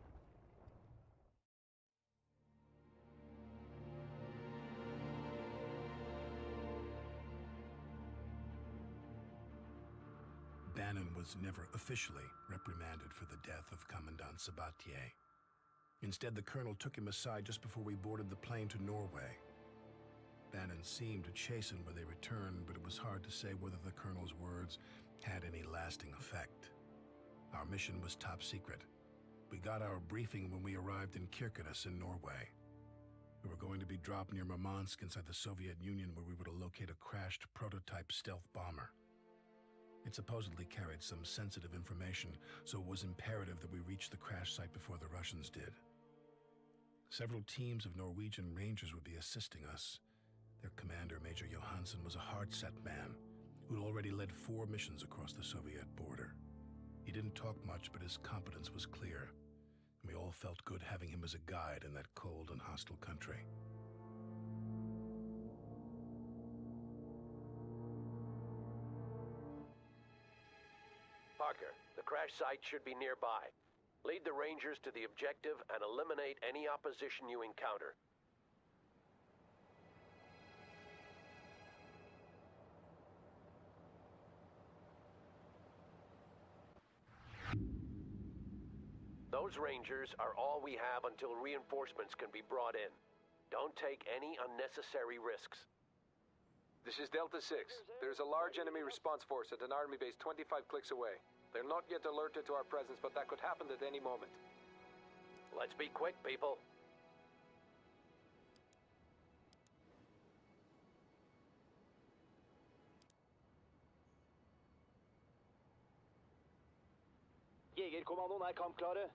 Bannon was never officially reprimanded for the death of Commandant Sabatier. Instead, the colonel took him aside just before we boarded the plane to Norway. Bannon seemed to chasten when they returned, but it was hard to say whether the colonel's words had any lasting effect. Our mission was top secret. We got our briefing when we arrived in Kirkenes in Norway. We were going to be dropped near Murmansk inside the Soviet Union, where we were to locate a crashed prototype stealth bomber. It supposedly carried some sensitive information, so it was imperative that we reach the crash site before the Russians did. Several teams of Norwegian Rangers would be assisting us. Their commander, Major Johansson, was a hard-set man who'd already led 4 missions across the Soviet border. He didn't talk much, but his competence was clear. And we all felt good having him as a guide in that cold and hostile country. Parker, the crash site should be nearby. Lead the Rangers to the objective and eliminate any opposition you encounter. Those Rangers are all we have until reinforcements can be brought in. Don't take any unnecessary risks. This is Delta 6. There's a large enemy response force at an army base 25 clicks away. They're not yet alerted to our presence, but that could happen at any moment. Let's be quick, people. Jegerkommandoen er kampklare.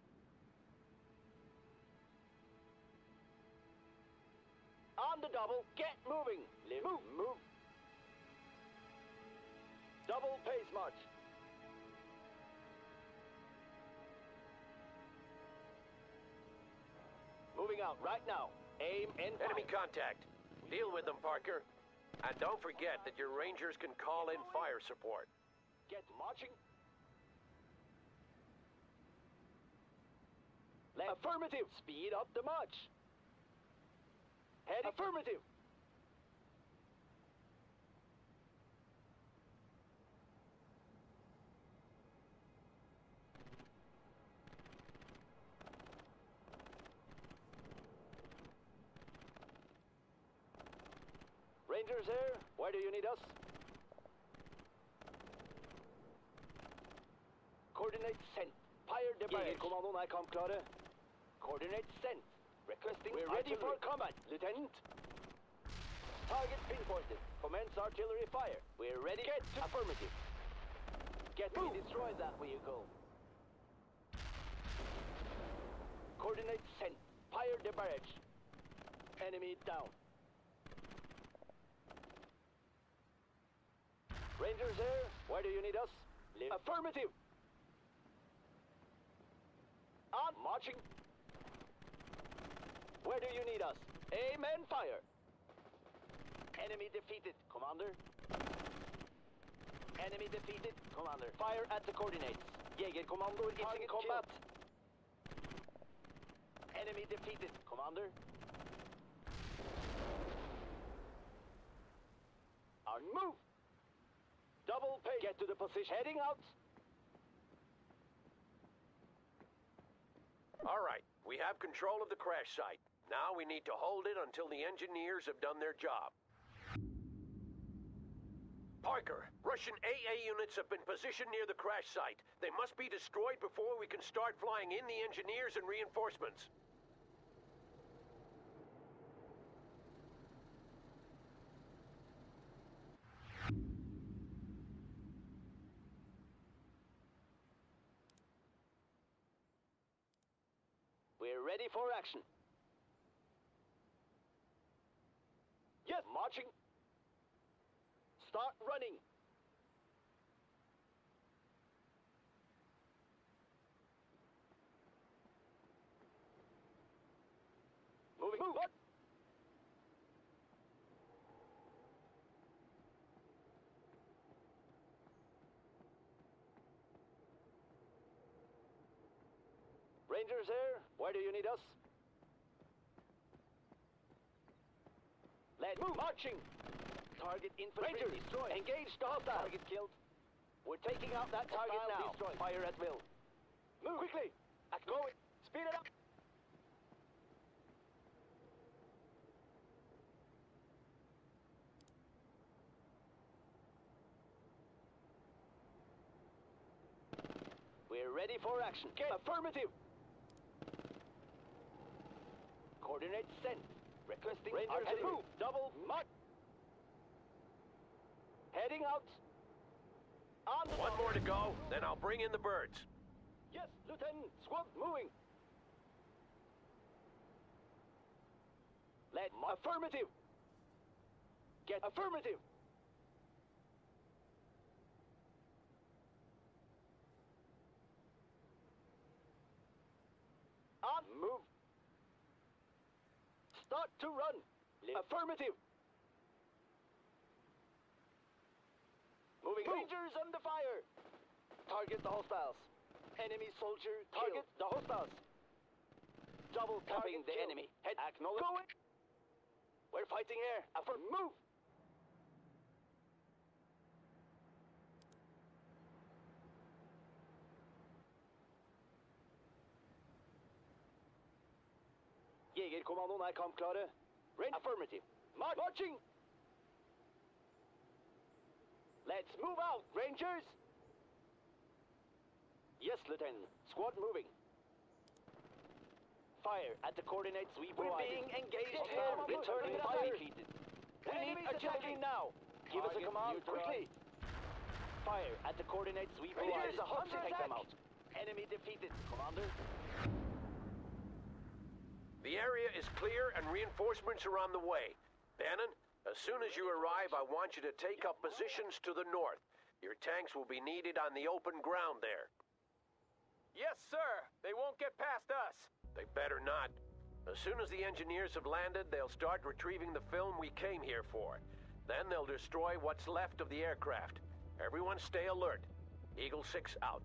On the double, get moving. Move. Double pace march. Moving out right now. Aim and fire. Enemy contact. Deal with them, Parker. And don't forget that your Rangers can call in fire support. Get marching. Affirmative. Speed up the march. Head affirmative. Rangers here. Where do you need us? Coordinates sent. Fire the barrage. Jegerkommandoen er kampklare. Coordinates sent. Requesting. We're ready for combat, Lieutenant. Target pinpointed. Commence artillery fire. We're ready. Get to affirmative. Get me. Destroy that vehicle. Coordinates sent. Fire the barrage. Enemy down. Rangers here. Where do you need us? Affirmative. On marching. Where do you need us? Aim and fire. Enemy defeated, Commander. Enemy defeated, Commander. Fire at the coordinates. Jägerkommando is in combat. Enemy defeated, Commander. On move. Double pay. Get to the position. Heading out. All right, we have control of the crash site. Now we need to hold it until the engineers have done their job. Parker, Russian AA units have been positioned near the crash site. They must be destroyed before we can start flying in the engineers and reinforcements. We're ready for action. Yes, marching. Start running. Moving. Move. What? Rangers here. Where do you need us? Let's move. Marching. Target infantry Rangers destroyed. Engage the hostile. Target killed. We're taking out that target now. Destroyed. Fire at will. Move quickly. Go. Speed it up. We're ready for action. Get affirmative. Coordinates sent. Requesting Rangers move. Double mark. Heading out. On the One more to go, then I'll bring in the birds. Yes, Lieutenant. Squad moving. Let affirmative. Get affirmative. On. Move. Start to run. Affirmative. Moving. Rangers under fire. Target the hostiles. Enemy soldier. Target the hostiles. Double tapping the enemy. Head. Acknowledge. Going. We're fighting here. Move. Jegerkommandoen er kampklare. Affirmative. Marching. Let's move out, Rangers. Yes, Lieutenant. Squad moving. Fire at the coordinates we provided. We're being engaged here. Returning fire. Defeated. We need artillery now. Give us a command quickly. Fire at the coordinates we provided. Take them out. Enemy defeated, Commander. The area is clear and reinforcements are on the way. Bannon, as soon as you arrive, I want you to take up positions to the north. Your tanks will be needed on the open ground there. Yes, sir. They won't get past us. They better not. As soon as the engineers have landed, they'll start retrieving the film we came here for. Then they'll destroy what's left of the aircraft. Everyone stay alert. Eagle 6 out.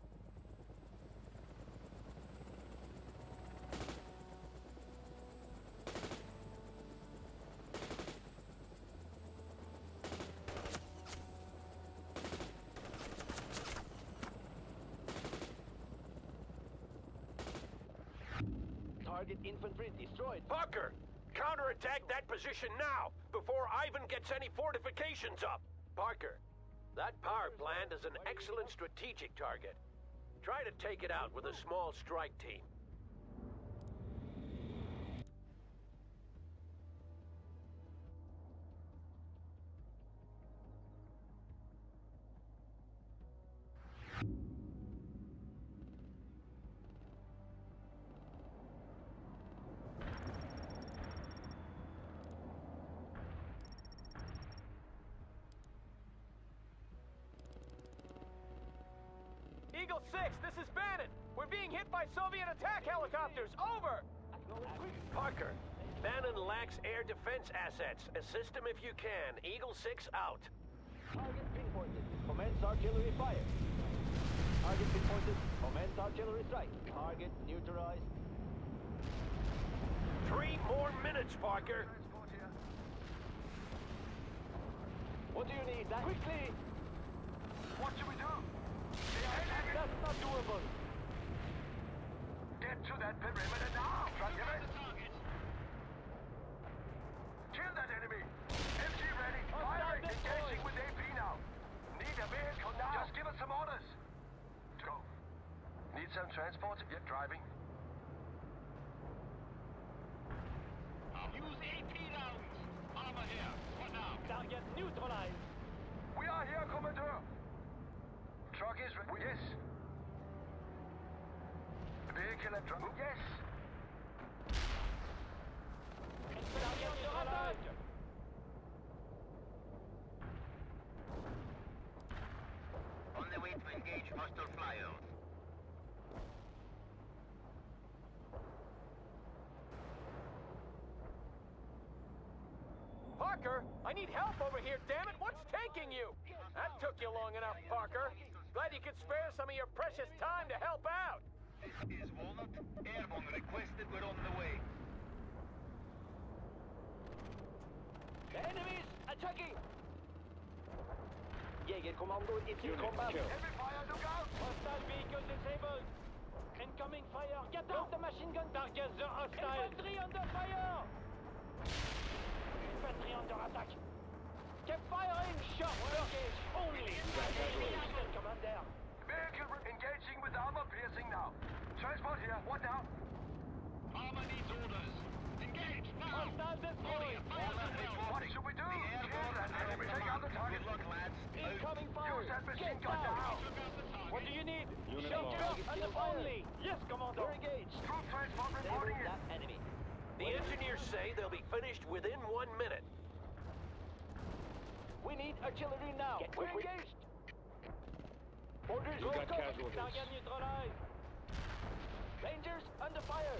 Target infantry destroyed. Parker! Counterattack that position now, before Ivan gets any fortifications up! Parker, that power plant is an excellent strategic target. Try to take it out with a small strike team. Eagle 6, this is Bannon. We're being hit by Soviet attack helicopters. Over! Parker, Bannon lacks air defense assets. Assist him if you can. Eagle 6 out. Target pinpointed. Commence artillery fire. Target pinpointed. Commence artillery strike. Target neutralized. 3 more minutes, Parker. What do you need? Quickly! What should we do? That's not doable. Get to that perimeter now! Kill that enemy! MG ready! Firing! Engaging with AP now! Need a vehicle now! Just give us some orders! Go. Need some transport? Yep, driving. Use AP rounds! Armor here! What now? Target neutralized! We are here, Commodore! Truck is ready. Yes. Vehicle and truck. Yes. On the way to engage hostile flyers. Parker, I need help over here, damn it! What's taking you? That took you long enough, Parker. Glad you could spare some of your precious time to help out. This is Walnut. Airborne requested. We're on the way. The enemies attacking! Jägerkommando is in combat. Every fire, look out! Hostile vehicle disabled. Incoming fire. Get out the machine gun targets. The hostile. Infantry under fire. Infantry under attack. Keep firing. Shot. Engage only. Commander. Vehicle engaging with armor piercing now. Transport here. What now? Armor needs orders. Engage now! Hostile destroyed. What should we do? Kill that enemy. Take out the target. Good luck, lads. Incoming fire. Use that machine Get gun down. now. What do you need? Unit Shelter lost. under only. Yes, Commander. We're engaged. Troop transport reporting in. That enemy. The engineers say they'll be finished within 1 minute. We need artillery now. We're engaged. Orders. You got casualties. Target neutralized. Rangers under fire.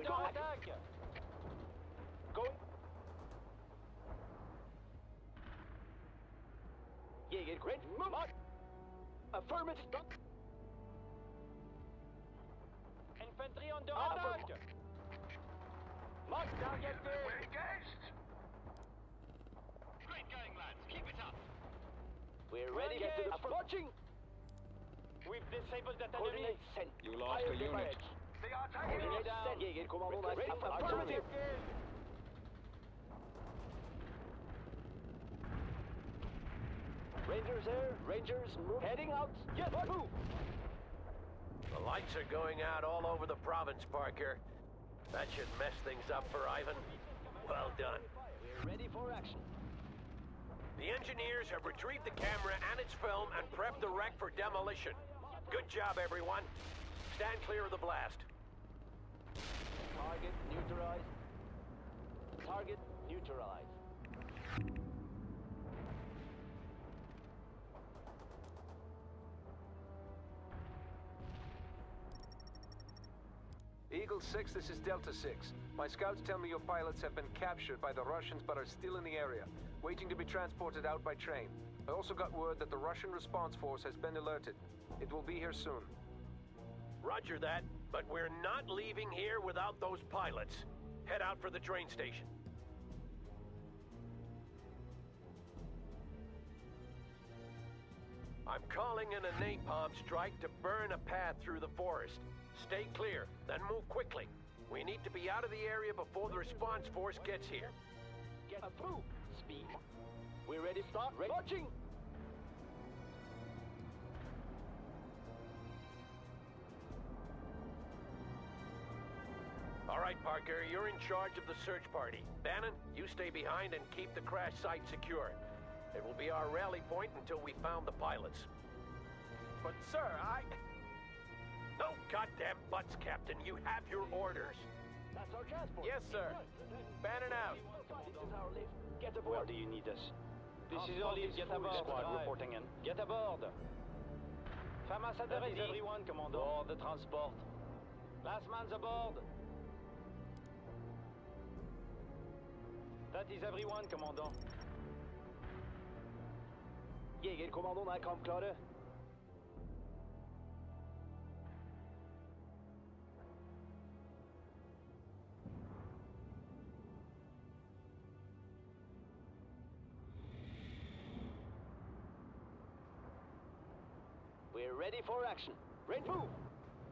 attaque! Going. Jäger, great move! Affirmative. Infantry under attack! Mark target We're engaged! Great going, lads. Keep it up. We're ready to get to the approaching. We've disabled that enemy. Coordinates sent. You lost a unit. They are taking us! Coordinates sent. Jäger, commando, affirmative. Rangers there. Rangers move. Heading out. Yes, move. The lights are going out all over the province, Parker. That should mess things up for Ivan. Well done. We're ready for action. The engineers have retrieved the camera and its film and prepped the wreck for demolition. Good job, everyone. Stand clear of the blast. Target neutralized. Target neutralized. Eagle 6, this is Delta 6. My scouts tell me your pilots have been captured by the Russians but are still in the area, waiting to be transported out by train. I also got word that the Russian response force has been alerted. It will be here soon. Roger that, but we're not leaving here without those pilots. Head out for the train station. I'm calling in a napalm strike to burn a path through the forest. Stay clear, then move quickly. We need to be out of the area before the response force gets here. Get through. Speed. We're ready to start. Launching. All right, Parker, you're in charge of the search party. Bannon, you stay behind and keep the crash site secure. It will be our rally point until we found the pilots. But sir, No goddamn buts, Captain. You have your orders. That's our transport. Yes, sir. Bannon out. This is our lift. Get aboard. Where do you need us? This is our lift. Get aboard. Squad reporting in. Get aboard. FAMAS at the ready. That is everyone, Commando. Board the transport. Last man's aboard. That is everyone, Commando. Jegerkommandoen er kampklare. We're ready for action. Ready to move.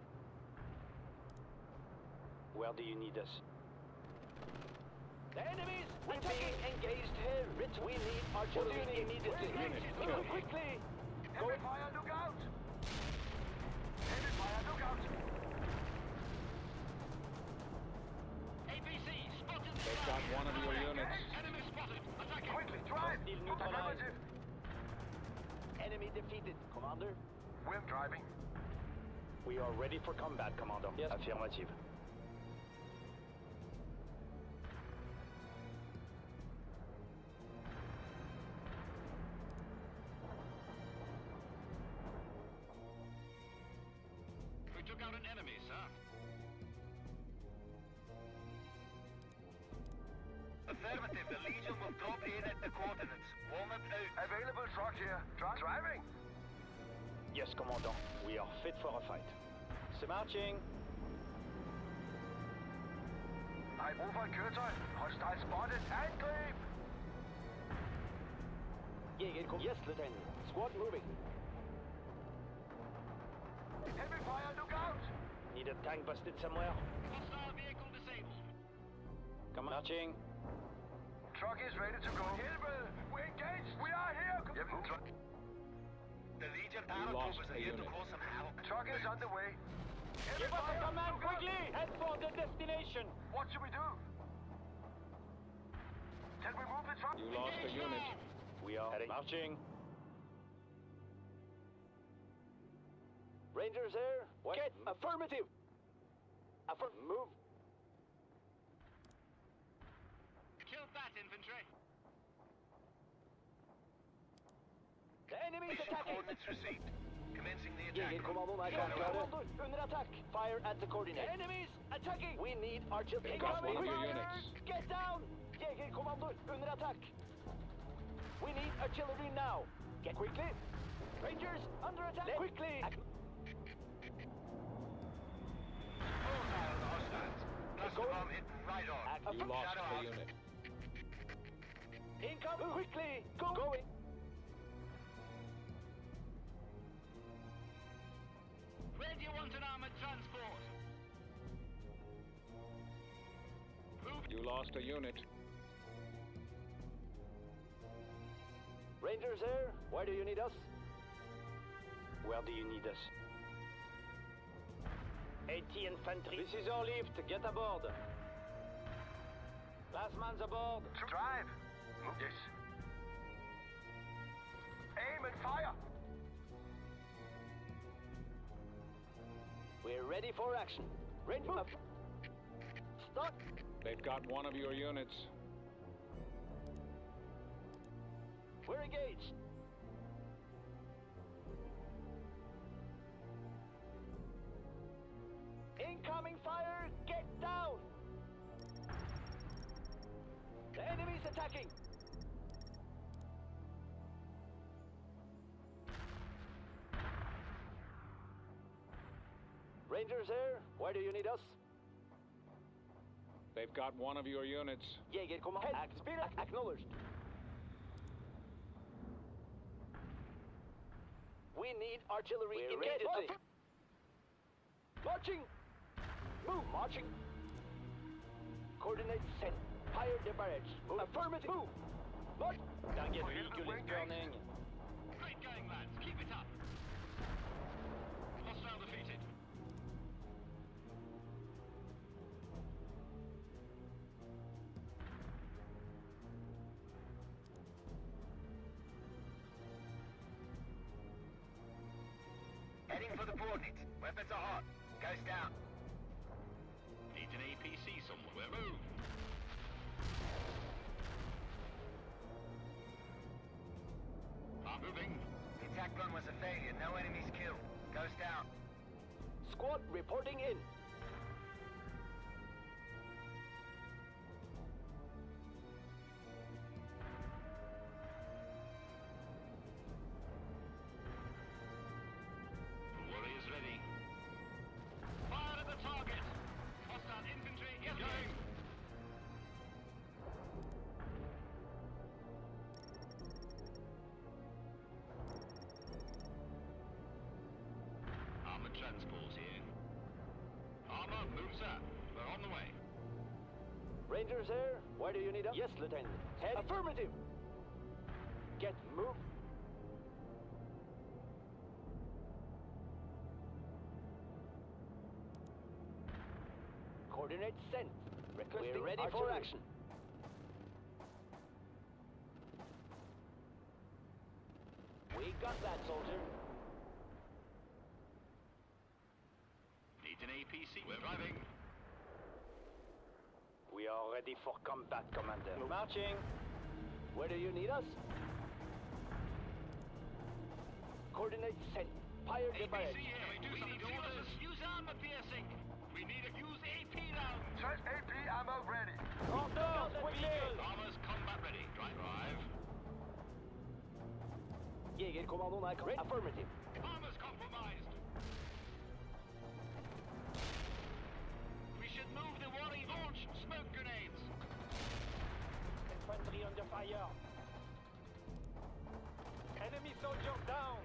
Where do you need us? The enemies are being engaged here. Rich, we need artillery immediately. Move quickly. Heavy fire, look out! Heavy fire, look out! APC, spotted the They've got one of your units. Enemy spotted. Attacking. Quickly, drive! Hostile neutralized. Affirmative. Enemy defeated, Commander. We're driving. We are ready for combat, Commando. Yes. Affirmative. We took out an enemy, sir. Affirmative, the Legion will drop in at the coordinates. Walnut out. Available truck here. Driving. Yes, Commandant. We are fit for a fight. C'est marching. I move on Curtin. Hostile spotted and clean. Yes, Lieutenant. Squad moving. Heavy fire, look out! Need a tank busted somewhere? Hostile vehicle disabled. Come marching. Truck is ready to go. Hilbel, we're engaged. We are here. The Legion paratroopers are here to cause some havoc. Truck is on the way. Give us a command quickly! Head for the destination! What should we do? Can we move the truck? You lost a unit. We are marching. Rangers there. What? Get affirmative. Move. Kill that infantry. The enemy's attacking. Coordinates received. Commencing the attack. Jegerkommandoen er kommandoer under attack. Fire at the coordinates. Enemies attacking. We need artillery. Got one of your units. Get down. Jegerkommandoer under attack. We need artillery now. Get quickly. Rangers under attack. Quickly. Hostiles. Cluster bomb hit right on. You lost a unit. Incoming. Quickly. Going. Where do you want an armored transport? You lost a unit. Rangers here. Where do you need us? Where do you need us? AT infantry. This is our lift. Get aboard. Last man's aboard. Drive. Yes. Aim and fire. We're ready for action. Ranger. Stop. They've got one of your units. We're engaged. Incoming fire! Get down! The enemy's attacking! Rangers here. Where do you need us? They've got one of your units. Jägerkommando. Acknowledged. We need artillery immediately. Marching! Move! Marching! Coordinates sent. Fire the barrage. Move. Affirmative. Move! March! Target vehicle is burning. Great going, lads. Keep it up. Hostile defeated. Heading for the coordinates. Weapons are hot. Goes down. Need an APC somewhere. Move. I'm moving. The attack run was a failure. No enemies killed. Goes down. Squad reporting in. Warriors ready. Fire at the target. Hostile infantry is going. Armored transport here. Armor moves up. We're on the way. Rangers here. Where do you need us? Yes, Lieutenant. Head. Affirmative. Get move. Coordinates sent. We're ready for action. We got that, soldier. Need an APC. We're driving. We are ready for combat, Commander. Marching. Where do you need us? Coordinates sent. Fire the barrage. APC here. We need orders. Use armor piercing. We need to use AP rounds. Search AP ammo ready. Orders, quickly. Armor's combat ready. Drive. Jägerkommandoen er ready. Affirmative. Armor's compromised. We should move the Wally launch smoke grenades. Infantry under fire. Enemy soldier down.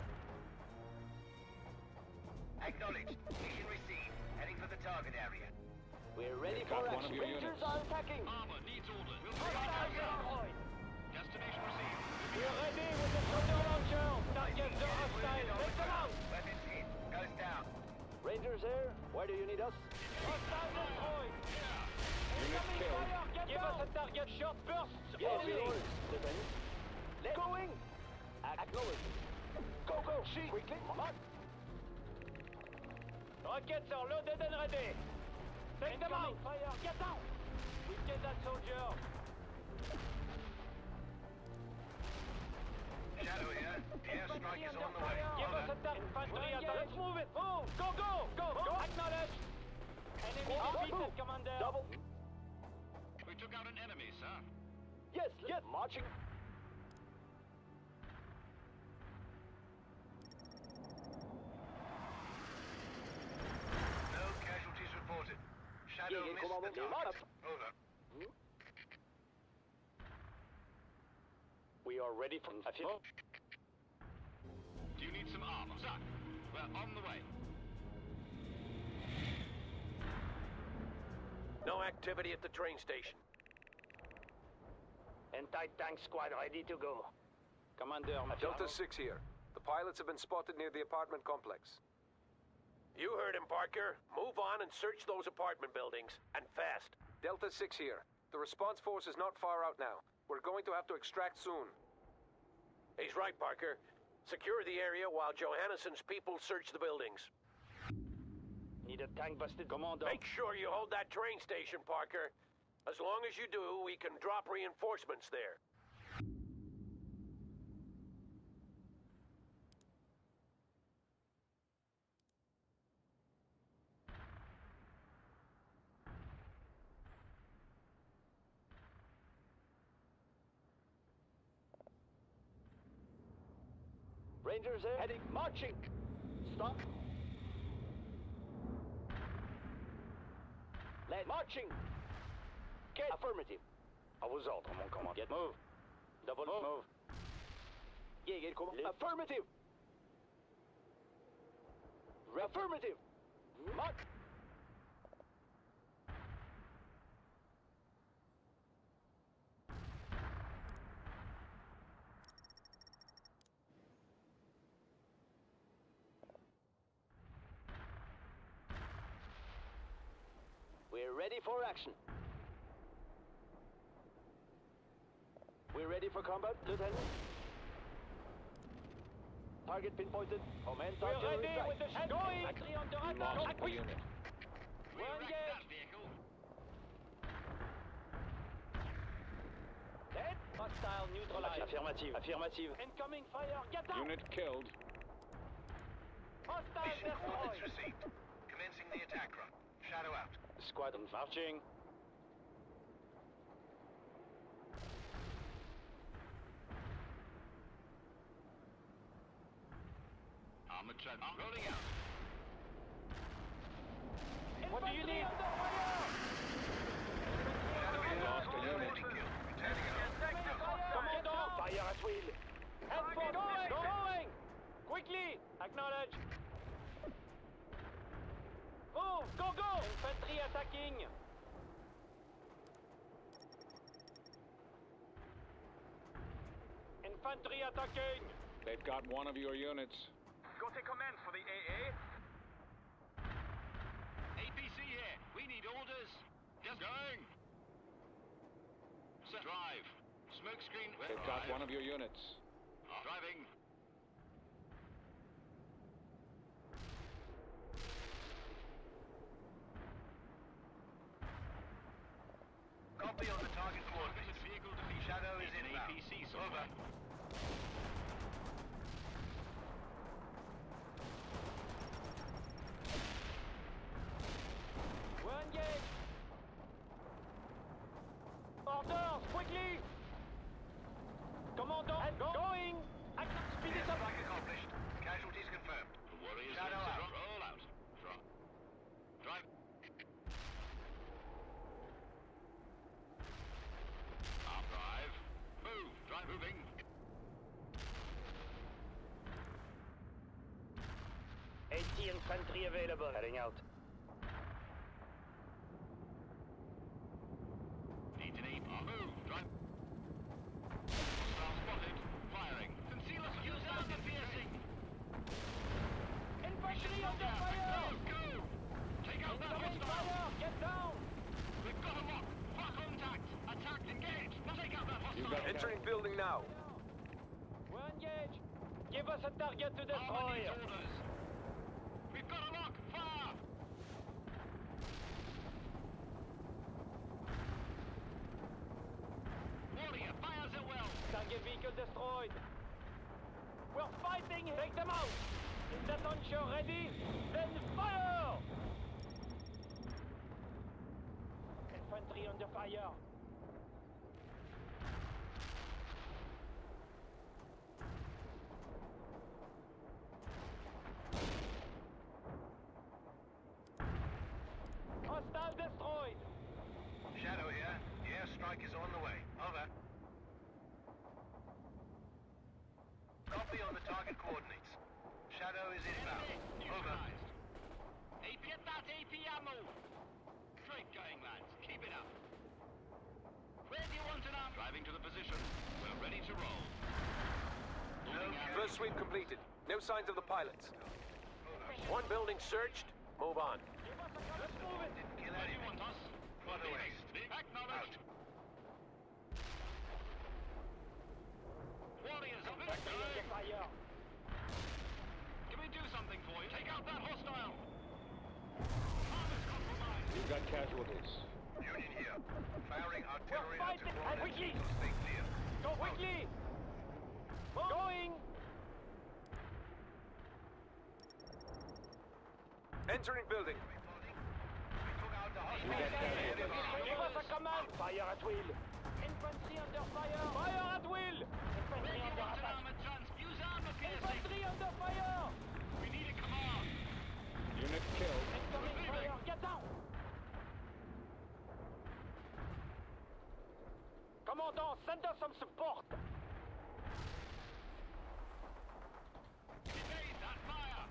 Acknowledged. Mission received. Heading for the target area. We're ready Got for one of action. your Rangers units. are attacking. Armor needs orders. We'll Destination received. We're ready with the soldier launcher. Targets are hostile. Take them out. Weapons hit. Goes down. Rangers here. Where do you need us? Hostile destroyed. Unit killed. Give us a target short burst. Yes, Lieutenant. Let's going. Acknowledge. Go. Quickly. March. Rockets are loaded and ready. Take them out. Fire. Get down. We get that soldier. Shadow here. The airstrike is on the way. Give us a duck. Infantry attack. Let's move it. Move. Go, go. Go. Go. Acknowledge. Enemy defeated, Commander. Double. We took out an enemy, sir. Yes, yes. Marching. No casualties reported. Shadow missed the target. Over. We are ready for affirmative. Do you need some armor, sir? We're on the way. No activity at the train station. Anti-tank squad ready to go. Commander, Delta 6 here. The pilots have been spotted near the apartment complex. You heard him, Parker. Move on and search those apartment buildings, and fast. Delta 6 here. The response force is not far out now. We're going to have to extract soon. He's right, Parker. Secure the area while Johanneson's people search the buildings. Need a tank busted, Commander. Make sure you hold that train station, Parker. As long as you do, we can drop reinforcements there. Rangers there. Heading. Marching. Stop. Lead. Marching. Get. Affirmative. À vos ordres, mon commandant. Get move. Double move. Jäger, kom. Affirmative. Affirmative. March. We're ready for action. We're ready for combat, Lieutenant. Target pinpointed. Commence artillery strike. With the going. Factory under attack. Lost the unit. We're engaged. Dead. Hostile neutralized. Affirmative. Affirmative. Incoming fire. Get out. Unit killed. Hostile Mission coordinates destroyed. received. Commencing the attack run. Shadow out. Squadron marching. Armored truck rolling out. What do you need? Lost a unit. Commando. Fire at will. Head for going. Quickly. Acknowledge. Move. Go, go. Infantry attacking. Infantry attacking. They've got one of your units. Got a command for the AA? APC here. We need orders. Just going. Sir. Drive. Smoke screen. They've got one of your units. Driving. Copy on the target coordinates. Vehicle defeat. Shadow is An inbound. APC Over. somewhere. We're engaged. Orders, quickly. Commando, going. Speed it up. Airstrike accomplished. Casualties confirmed. The warriors Shadow ready to out. roll out. Drive. Arm drive. Move. Drive moving. AT infantry available. Heading out. Detonate. Move. Drive. Hostile spotted. Firing. Conceal us. Use armor piercing. Infantry under fire. Go. Take out that Incoming hostile. fire. Get down. We've got a lock. Fire contact. Attack. Engage. Take out that hostile. Entering building now. We're engaged. Give us a target to Armor destroy. needs orders. We've got a lock. Fire. Warrior fires at will. Target vehicle destroyed. fighting! Take them out! Is that launcher ready? Then fire! Infantry under fire! Hostile destroyed! Shadow here. The airstrike is on the way. Over. Copy on the target coordinates. Shadow is inbound. Over. Get that AP ammo! Great going, lads. Keep it up. Where do you want an arm? Driving to the position. We're ready to roll. First sweep completed. No signs of the pilots. One building searched. Move on. Let's move it! Kill Where do you anything. want us? Further west. Acknowledged. Warriors, Infantry under fire! can we do something for you? Take out that hostile! Armor's compromised. You've got casualties. Union here. Firing artillery We're out to fighting. coordinates. Quickly. Stay clear. Go quickly! Going! Entering building. Give us a command! Fire at will! Infantry under fire! Fire at will! Infantry under attack! Use armor piercing! Infantry under fire! We need a command! Unit killed. Incoming fire! Get down! Commandant, send us some support! Evade that fire!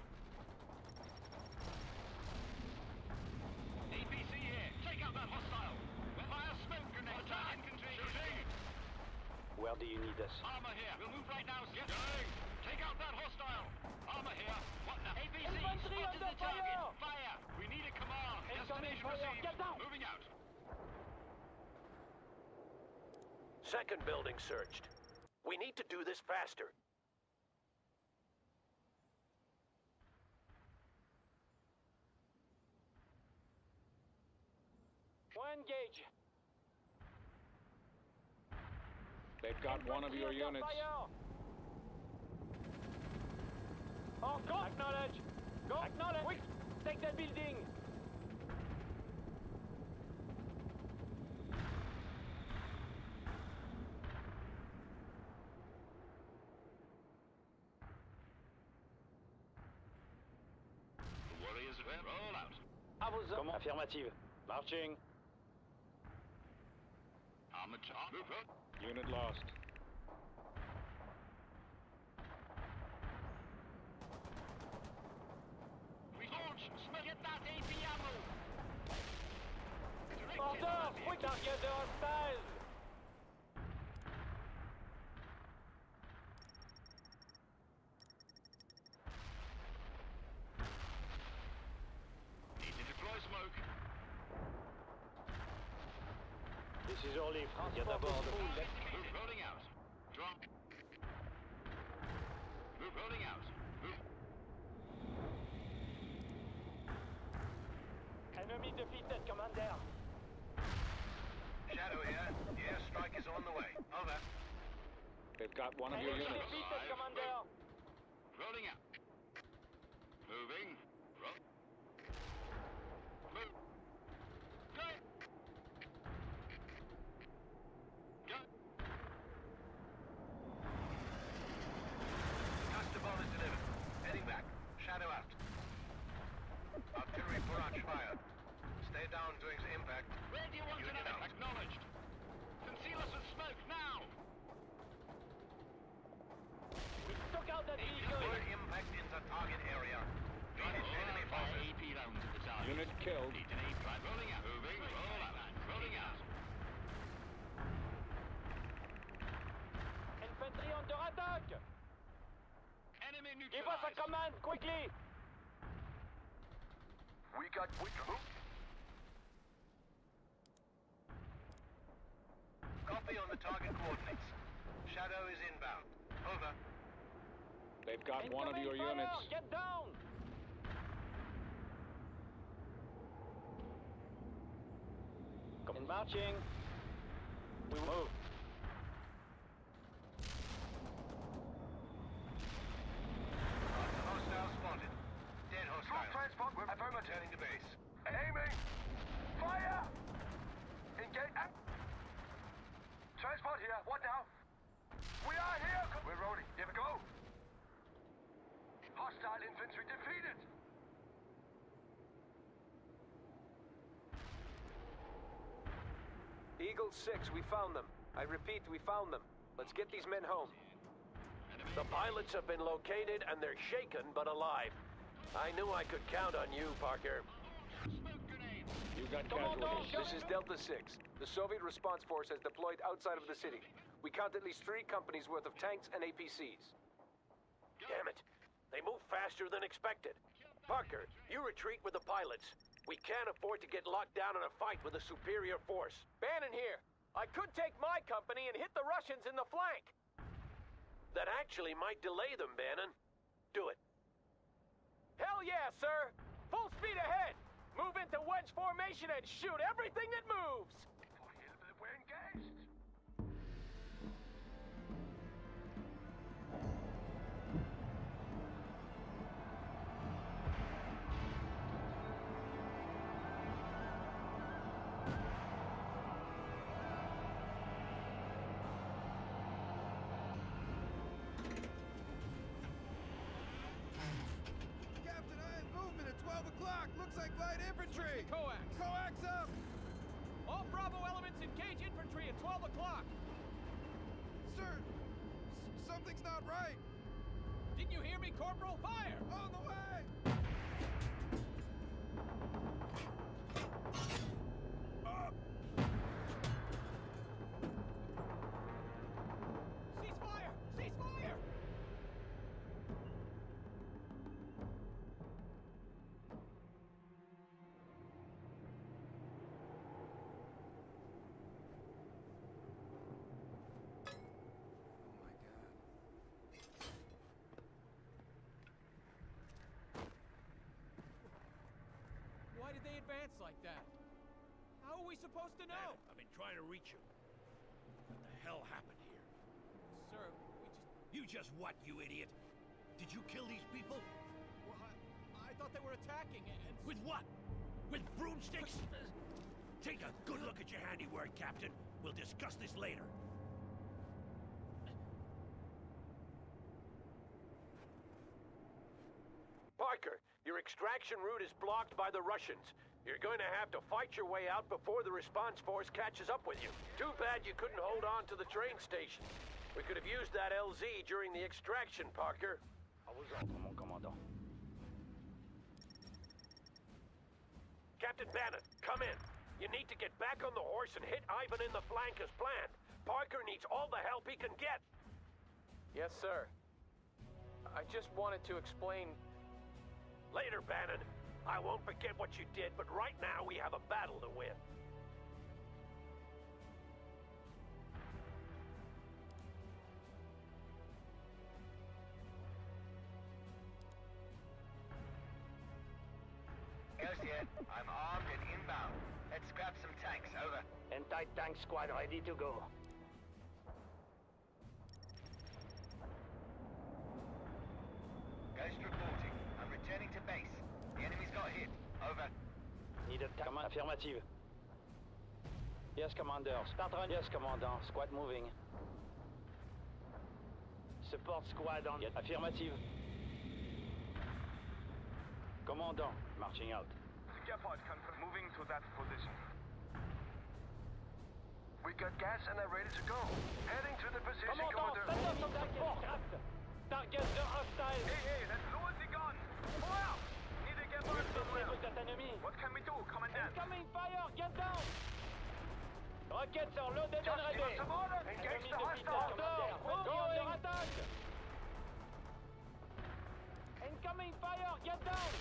APC here! Take out that hostile! Fire smoke grenade! Attack infantry! Shooting! Where do you need us? Armor here! We'll move right now! Get going! Take out that hostile! Armor here! What now? APC! Infantry Spotted under the target! fire! Fire! We need a command! Incoming Destination fire! received! Get down! Moving out! Second building searched. We need to do this faster. Engage! They've got one of your Infantry under units. fire! Encore! Acknowledge! Go! Acknowledge! Quick! Take that building! The warriors roll out! À vos hommes! Affirmative. Marching. Armor charge. Move up! Unit lost. We launch! Get that AP ammo! Order! Quick! Target de hostiles! Need to deploy smoke. This is Orly. Get aboard. Move rolling out. Drop. Move rolling out. Move. Enemy defeated, Commander. Shadow here. The airstrike is on the way. Over. They've got one of your Enemy units. defeated, Commander. Rolling out. Moving. Roll. Move. Go. Go. Cluster bomb is delivered. Heading back. Shadow out. Artillery barrage fire. Stay down during the impact. Where do you want Union another? out. Acknowledged. Conceal us with smoke now. We took out that vehicle. Full impact in the target area. Finish enemy forces. AP rounds at the target. Unit killed. Need an AP drive. Rolling out. Moving. Roll out. Rolling out. Infantry under attack. Enemy neutralized. Give us a command, quickly. We got quick hook. Copy on the target coordinates. Shadow is inbound. Over. They've got one of your Incoming fire. units. Get down. Come marching. We move. Infantry defeated! Eagle 6, we found them. I repeat, we found them. Let's get these men home. The pilots have been located and they're shaken but alive. I knew I could count on you, Parker. You got casualties. This is Delta 6. The Soviet response force has deployed outside of the city. We count at least 3 companies worth of tanks and APCs. Damn it. They move faster than expected. Parker, you retreat with the pilots. We can't afford to get locked down in a fight with a superior force. Bannon here. I could take my company and hit the Russians in the flank. That actually might delay them, Bannon. Do it. Hell yeah, sir! Full speed ahead! Move into wedge formation and shoot everything that moves! We're engaged! Looks like light infantry! Coax! Coax up! All Bravo elements engage infantry at 12 o'clock! Sir, something's not right! Didn't you hear me, Corporal? Fire! On the way! Cease fire! Cease fire! Why did they advance like that? How are we supposed to know? I've been trying to reach you. What the hell happened here? Sir, You just what, you idiot? Did you kill these people? Well, I thought they were attacking and... With what? With broomsticks? Take a good look at your handiwork, Captain. We'll discuss this later. Parker, your extraction route is blocked by the Russians. You're going to have to fight your way out before the response force catches up with you. Too bad you couldn't hold on to the train station. We could have used that LZ during the extraction, Parker. À vos ordres, mon commandant. Captain Bannon, come in. You need to get back on the horse and hit Ivan in the flank as planned. Parker needs all the help he can get. Yes, sir. I just wanted to explain... Later, Bannon. I won't forget what you did, but right now we have a battle to win. Ghost here. I'm armed and inbound. Let's grab some tanks. Over. Anti-tank squad ready to go. Ghost reporting. I'm returning to base. The enemy's got hit. Over. Need a command. Affirmative. Yes, Commander. Start run. Yes, Commandant. Squad moving. Support squad on. Yes. Affirmative. Commandant. Marching out. The Gepard moving to that position. We got gas and are ready to go. Heading to the position, Commandant, Commander. send us some support. Targets are hostile. Hey, let's lower the gun. Pull out. Need a Gepard somewhere. That enemy. What can we do, Commandant? Incoming fire. Get down. Rockets are loaded and ready. Give us some orders. Engage the hostiles. Go under attack. Incoming fire. Get down.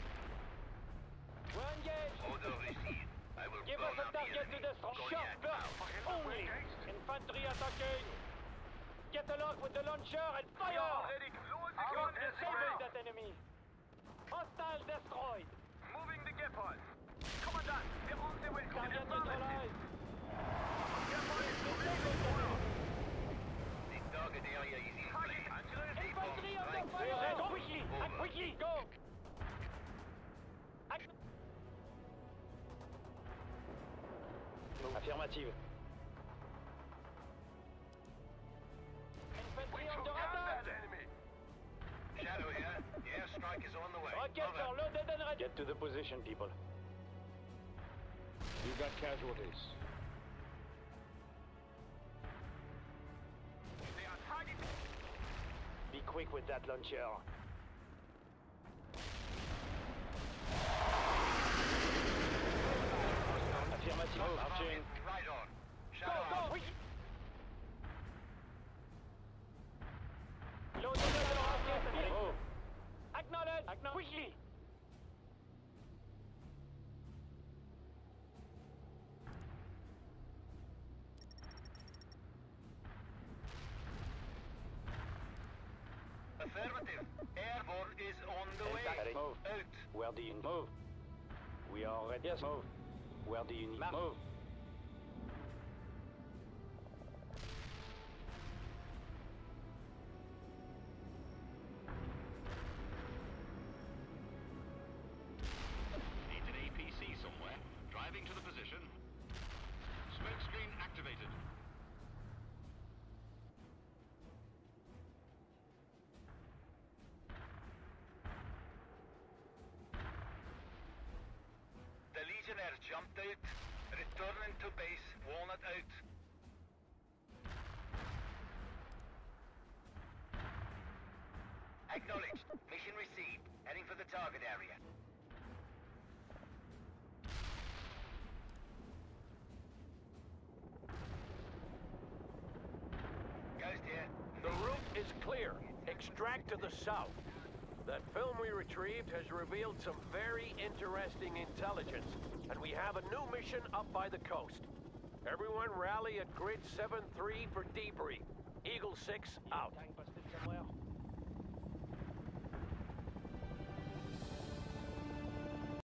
We're engaged. Order received. I will Give us a target to destroy. Sharp burst. Only. Infantry attacking. Get along with the launcher and fire. Disable that enemy. Hostile destroyed. Moving the Gepard. Commandant, we're on the way. Target neutralized. Gepard is moving. The target area is in place. Infantry under fire. Quickly. Act quickly. Go. Act. Affirmative. We took down that enemy. Shadow here. The airstrike is on to the position, people. You got casualties. They are targeted. Be quick with that launcher. Affirmative, marching. Right on. Go, Shadow go, out. quick! Load the rocket. Move. Acknowledge. Quickly. Affirmative. Airborne is on the way. Move. Out. Where do you move? We are ready. Yes, move. Where do you need? Move. Need an APC somewhere. Driving to the position. Smoke screen activated. The Legionnaire jumped out. Returning to base. Walnut out. Acknowledged. Mission received. Heading for the target area. Ghost here. The route is clear. Extract to the south. That film we retrieved has revealed some very interesting intelligence, and we have a new mission up by the coast. Everyone rally at grid 7-3 for debrief. Eagle 6 out.